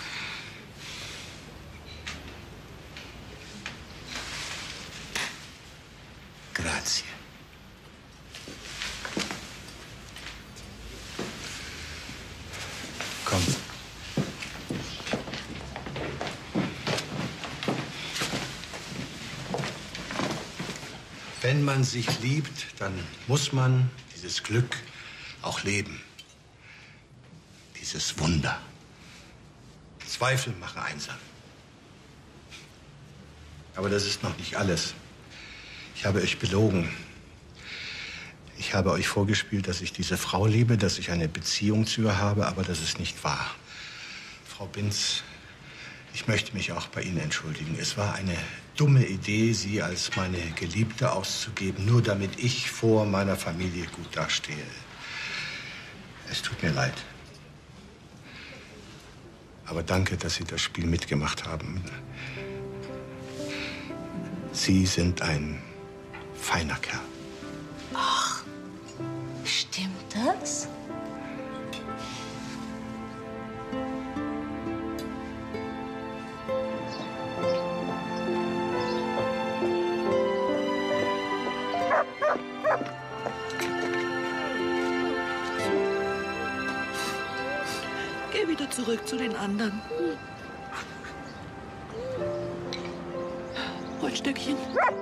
Grazie. Komm. Wenn man sich liebt, dann muss man dieses Glück auch leben. Dieses Wunder. Zweifel machen einsam. Aber das ist noch nicht alles. Ich habe euch belogen. Ich habe euch vorgespielt, dass ich diese Frau liebe, dass ich eine Beziehung zu ihr habe, aber das ist nicht wahr. Frau Binz, ich möchte mich auch bei Ihnen entschuldigen. Es war eine dumme Idee, Sie als meine Geliebte auszugeben, nur damit ich vor meiner Familie gut dastehe. Es tut mir leid. Aber danke, dass Sie das Spiel mitgemacht haben. Sie sind ein feiner Kerl. Ach, stimmt das? Geh wieder zurück zu den anderen. Brotstückchen.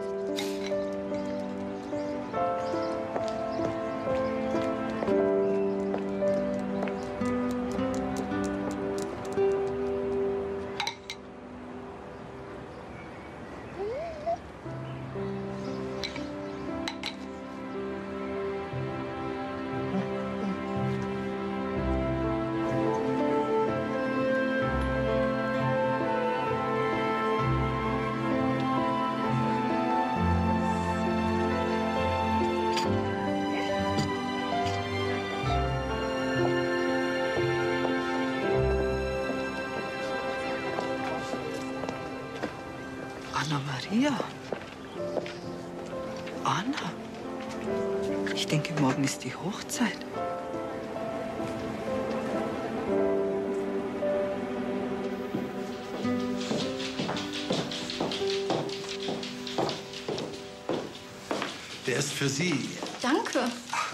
Anna Maria. Anna. Ich denke, morgen ist die Hochzeit. Der ist für Sie. Danke.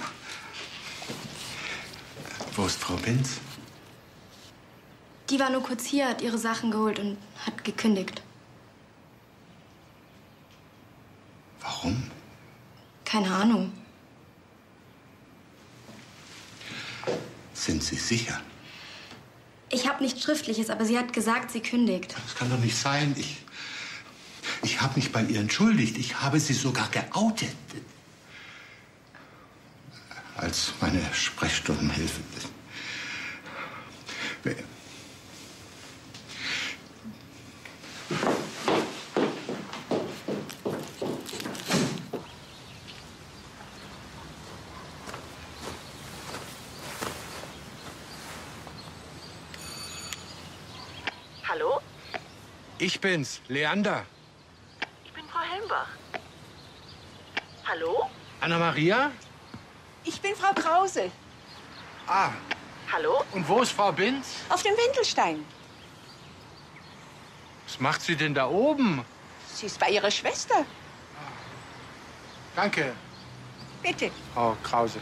Wo ist Frau Binz? Die war nur kurz hier, hat ihre Sachen geholt und hat gekündigt. Warum? Keine Ahnung. Sind Sie sicher? Ich habe nichts Schriftliches, aber sie hat gesagt, sie kündigt. Das kann doch nicht sein. Ich, ich habe mich bei ihr entschuldigt. Ich habe sie sogar geoutet. Als meine Sprechstundenhilfe. Ich bin's, Leander. Ich bin Frau Helmbach. Hallo? Anna-Maria? Ich bin Frau Krause. Ah. Hallo? Und wo ist Frau Binz? Auf dem Wendelstein. Was macht sie denn da oben? Sie ist bei ihrer Schwester. Danke, Bitte. Frau Krause.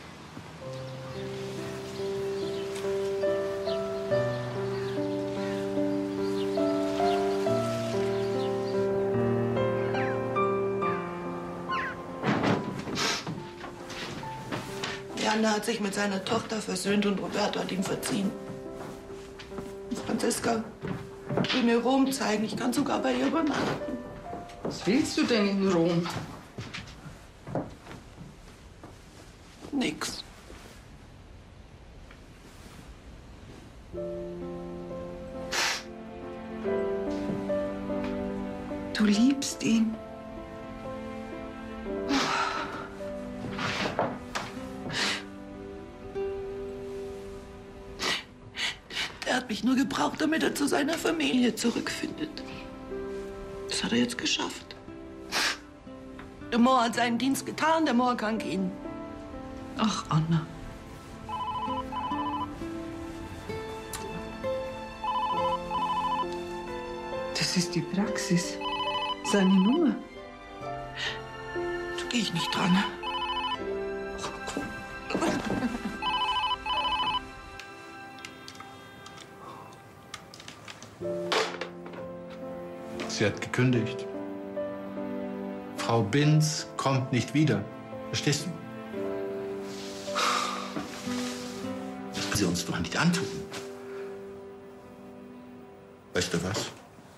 Leander hat sich mit seiner Tochter versöhnt und Roberto hat ihm verziehen. Franziska will mir Rom zeigen. Ich kann sogar bei ihr übernachten. Was willst du denn in Rom? Nix. Du liebst ihn. Er hat mich nur gebraucht, damit er zu seiner Familie zurückfindet. Das hat er jetzt geschafft. Der Moor hat seinen Dienst getan, der Moor kann gehen. Ach, Anna. Das ist die Praxis. Seine Nummer. Da gehe ich nicht dran. Sie hat gekündigt. Frau Binz kommt nicht wieder. Verstehst du? Das kann sie uns doch nicht antun. Weißt du was?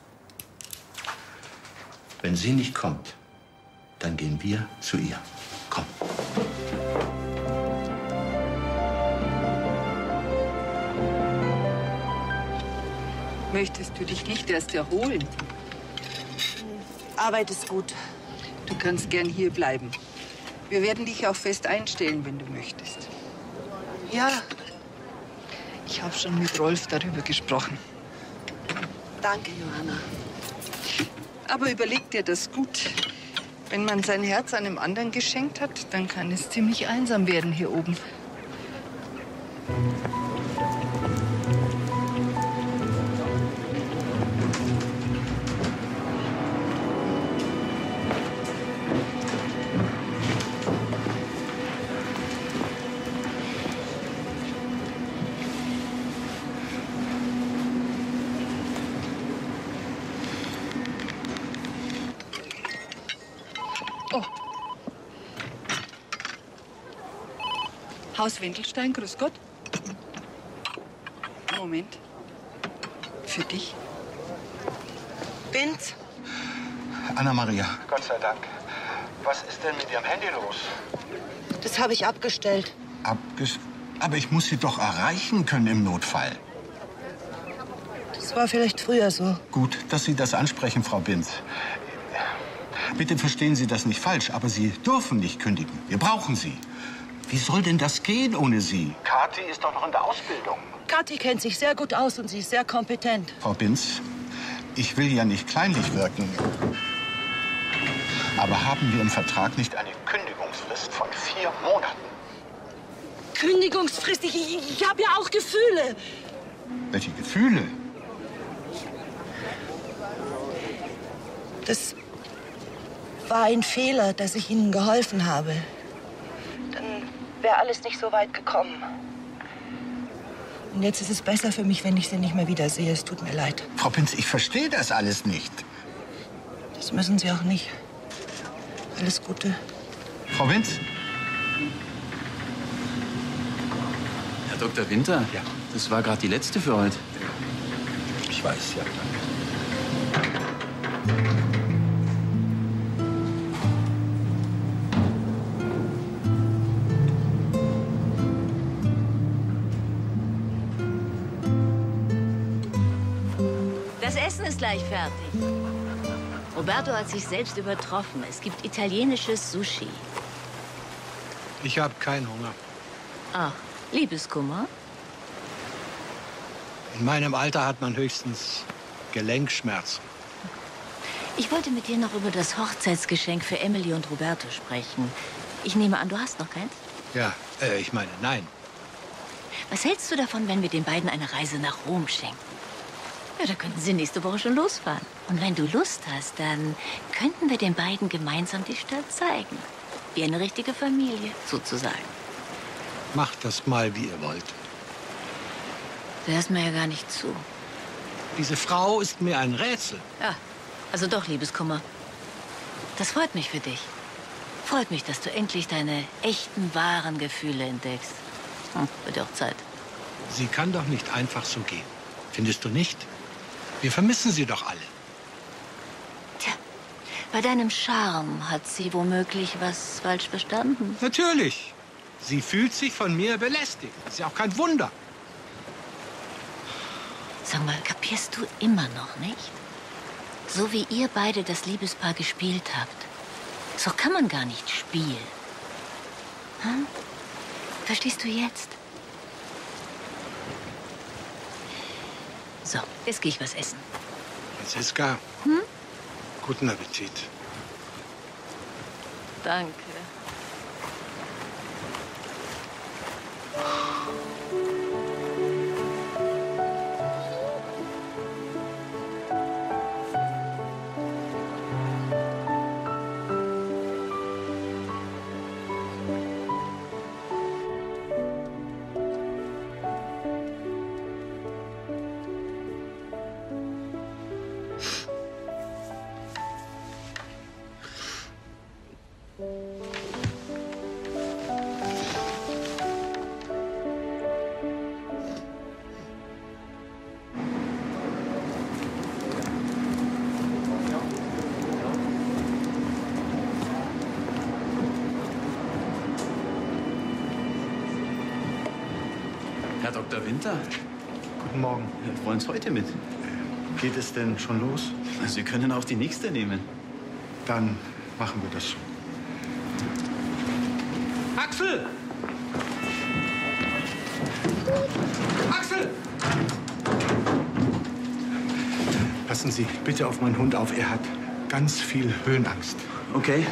Wenn sie nicht kommt, dann gehen wir zu ihr. Komm. Möchtest du dich nicht erst erholen? Arbeit ist gut. Du kannst gern hier bleiben. Wir werden dich auch fest einstellen, wenn du möchtest. Ja, Ich habe schon mit Rolf darüber gesprochen. danke, Johanna. Aber überleg dir das gut. Wenn man sein Herz einem anderen geschenkt hat, dann kann es ziemlich einsam werden hier oben. Oh. Haus Wendelstein, grüß Gott. Moment. Für dich. Binz? Anna-Maria. Gott sei Dank. Was ist denn mit Ihrem Handy los? Das habe ich abgestellt. Abges Aber ich muss Sie doch erreichen können im Notfall. Das war vielleicht früher so. Gut, dass Sie das ansprechen, Frau Binz. Bitte verstehen Sie das nicht falsch, aber Sie dürfen nicht kündigen. Wir brauchen Sie. Wie soll denn das gehen ohne Sie? Kathi ist doch noch in der Ausbildung. Kathi kennt sich sehr gut aus und sie ist sehr kompetent. Frau Binz, ich will ja nicht kleinlich wirken. Aber haben wir im Vertrag nicht eine Kündigungsfrist von vier Monaten. Kündigungsfrist? Ich, ich, ich habe ja auch Gefühle. Welche Gefühle? Das war ein Fehler, dass ich Ihnen geholfen habe. Dann wäre alles nicht so weit gekommen. Und jetzt ist es besser für mich, wenn ich Sie nicht mehr wiedersehe. Es tut mir leid. Frau Binz, ich verstehe das alles nicht. Das müssen Sie auch nicht. Alles Gute. Frau Binz? Herr Doktor Winter, ja. Das war gerade die letzte für heute. Ich weiß, ja. Das Essen ist gleich fertig. Roberto hat sich selbst übertroffen. Es gibt italienisches Sushi. Ich habe keinen Hunger. Ach, Liebeskummer? In meinem Alter hat man höchstens Gelenkschmerzen. Ich wollte mit dir noch über das Hochzeitsgeschenk für Emily und Roberto sprechen. Ich nehme an, du hast noch keins? Ja, äh, ich meine, nein. Was hältst du davon, wenn wir den beiden eine Reise nach Rom schenken? Ja, da könnten sie nächste Woche schon losfahren. Und wenn du Lust hast, dann könnten wir den beiden gemeinsam die Stadt zeigen. Wie eine richtige Familie, sozusagen. Macht das mal, wie ihr wollt. Du hörst mir ja gar nicht zu. Diese Frau ist mir ein Rätsel. Ja, also doch, Liebeskummer. Das freut mich für dich. Freut mich, dass du endlich deine echten, wahren Gefühle entdeckst. Hm, wird ja auch Zeit. Sie kann doch nicht einfach so gehen. Findest du nicht? Wir vermissen sie doch alle. Tja, bei deinem Charme hat sie womöglich was falsch verstanden. Natürlich. Sie fühlt sich von mir belästigt. Ist ja auch kein Wunder. Sag mal, kapierst du immer noch nicht? So wie ihr beide das Liebespaar gespielt habt, so kann man gar nicht spielen. Hm? Verstehst du jetzt? So, jetzt gehe ich was essen. Franziska, Hm? guten Appetit. Danke. Herr Doktor Winter. Guten Morgen. Wir wollen es heute mit. Geht es denn schon los? Sie können auch die nächste nehmen. Dann machen wir das so. Axel! Axel! Passen Sie bitte auf meinen Hund auf. Er hat ganz viel Höhenangst. Okay.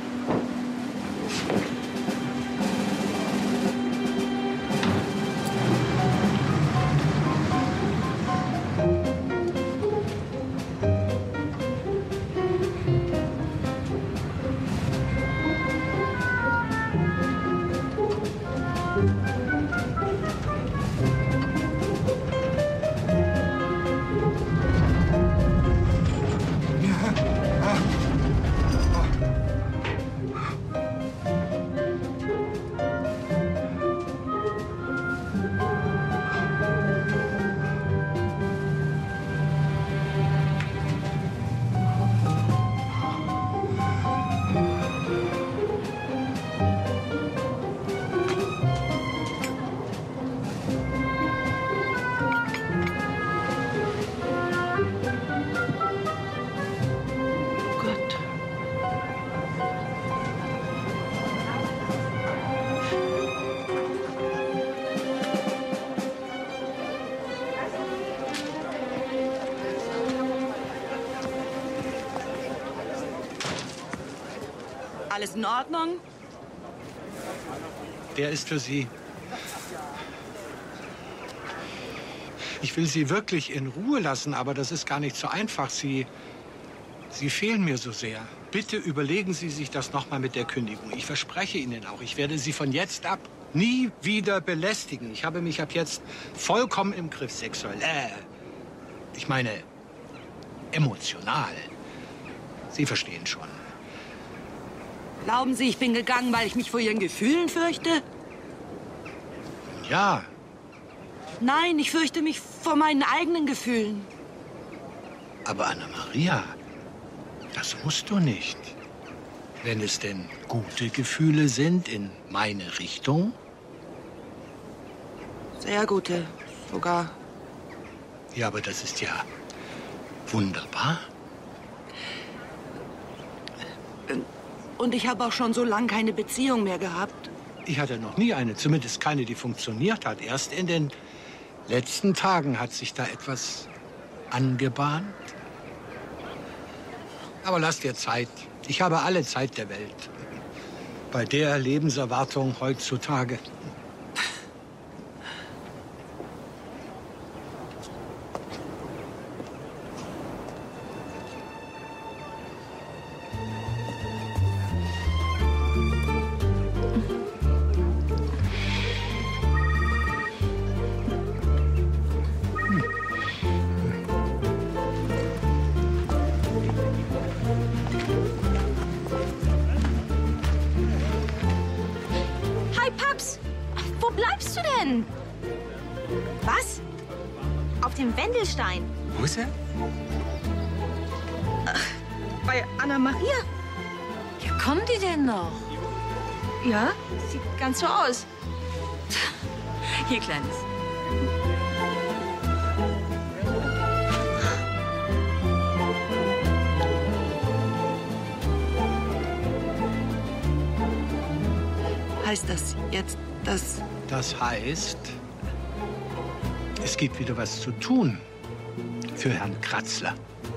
Alles in Ordnung? Der ist für Sie. Ich will Sie wirklich in Ruhe lassen, aber das ist gar nicht so einfach. Sie, Sie fehlen mir so sehr. Bitte überlegen Sie sich das noch mal mit der Kündigung. Ich verspreche Ihnen auch, ich werde Sie von jetzt ab nie wieder belästigen. Ich habe mich ab jetzt vollkommen im Griff, sexuell. Äh, ich meine, emotional. Sie verstehen schon. Glauben Sie, ich bin gegangen, weil ich mich vor Ihren Gefühlen fürchte? Ja. Nein, ich fürchte mich vor meinen eigenen Gefühlen. Aber Anna-Maria, das musst du nicht. Wenn es denn gute Gefühle sind in meine Richtung. Sehr gute, sogar. Ja, aber das ist ja wunderbar. Und ich habe auch schon so lange keine Beziehung mehr gehabt. Ich hatte noch nie eine, zumindest keine, die funktioniert hat. Erst in den letzten Tagen hat sich da etwas angebahnt? Aber lass dir Zeit. Ich habe alle Zeit der Welt. Bei der Lebenserwartung heutzutage. Hi, Paps. Wo bleibst du denn? Was? Auf dem Wendelstein. Wo ist er? Bei Anna-Maria. Ja, kommen die denn noch? Ja, sieht ganz so aus. Hier, Kleines. Heißt das jetzt, dass... Das heißt, es gibt wieder was zu tun für Herrn Kratzler.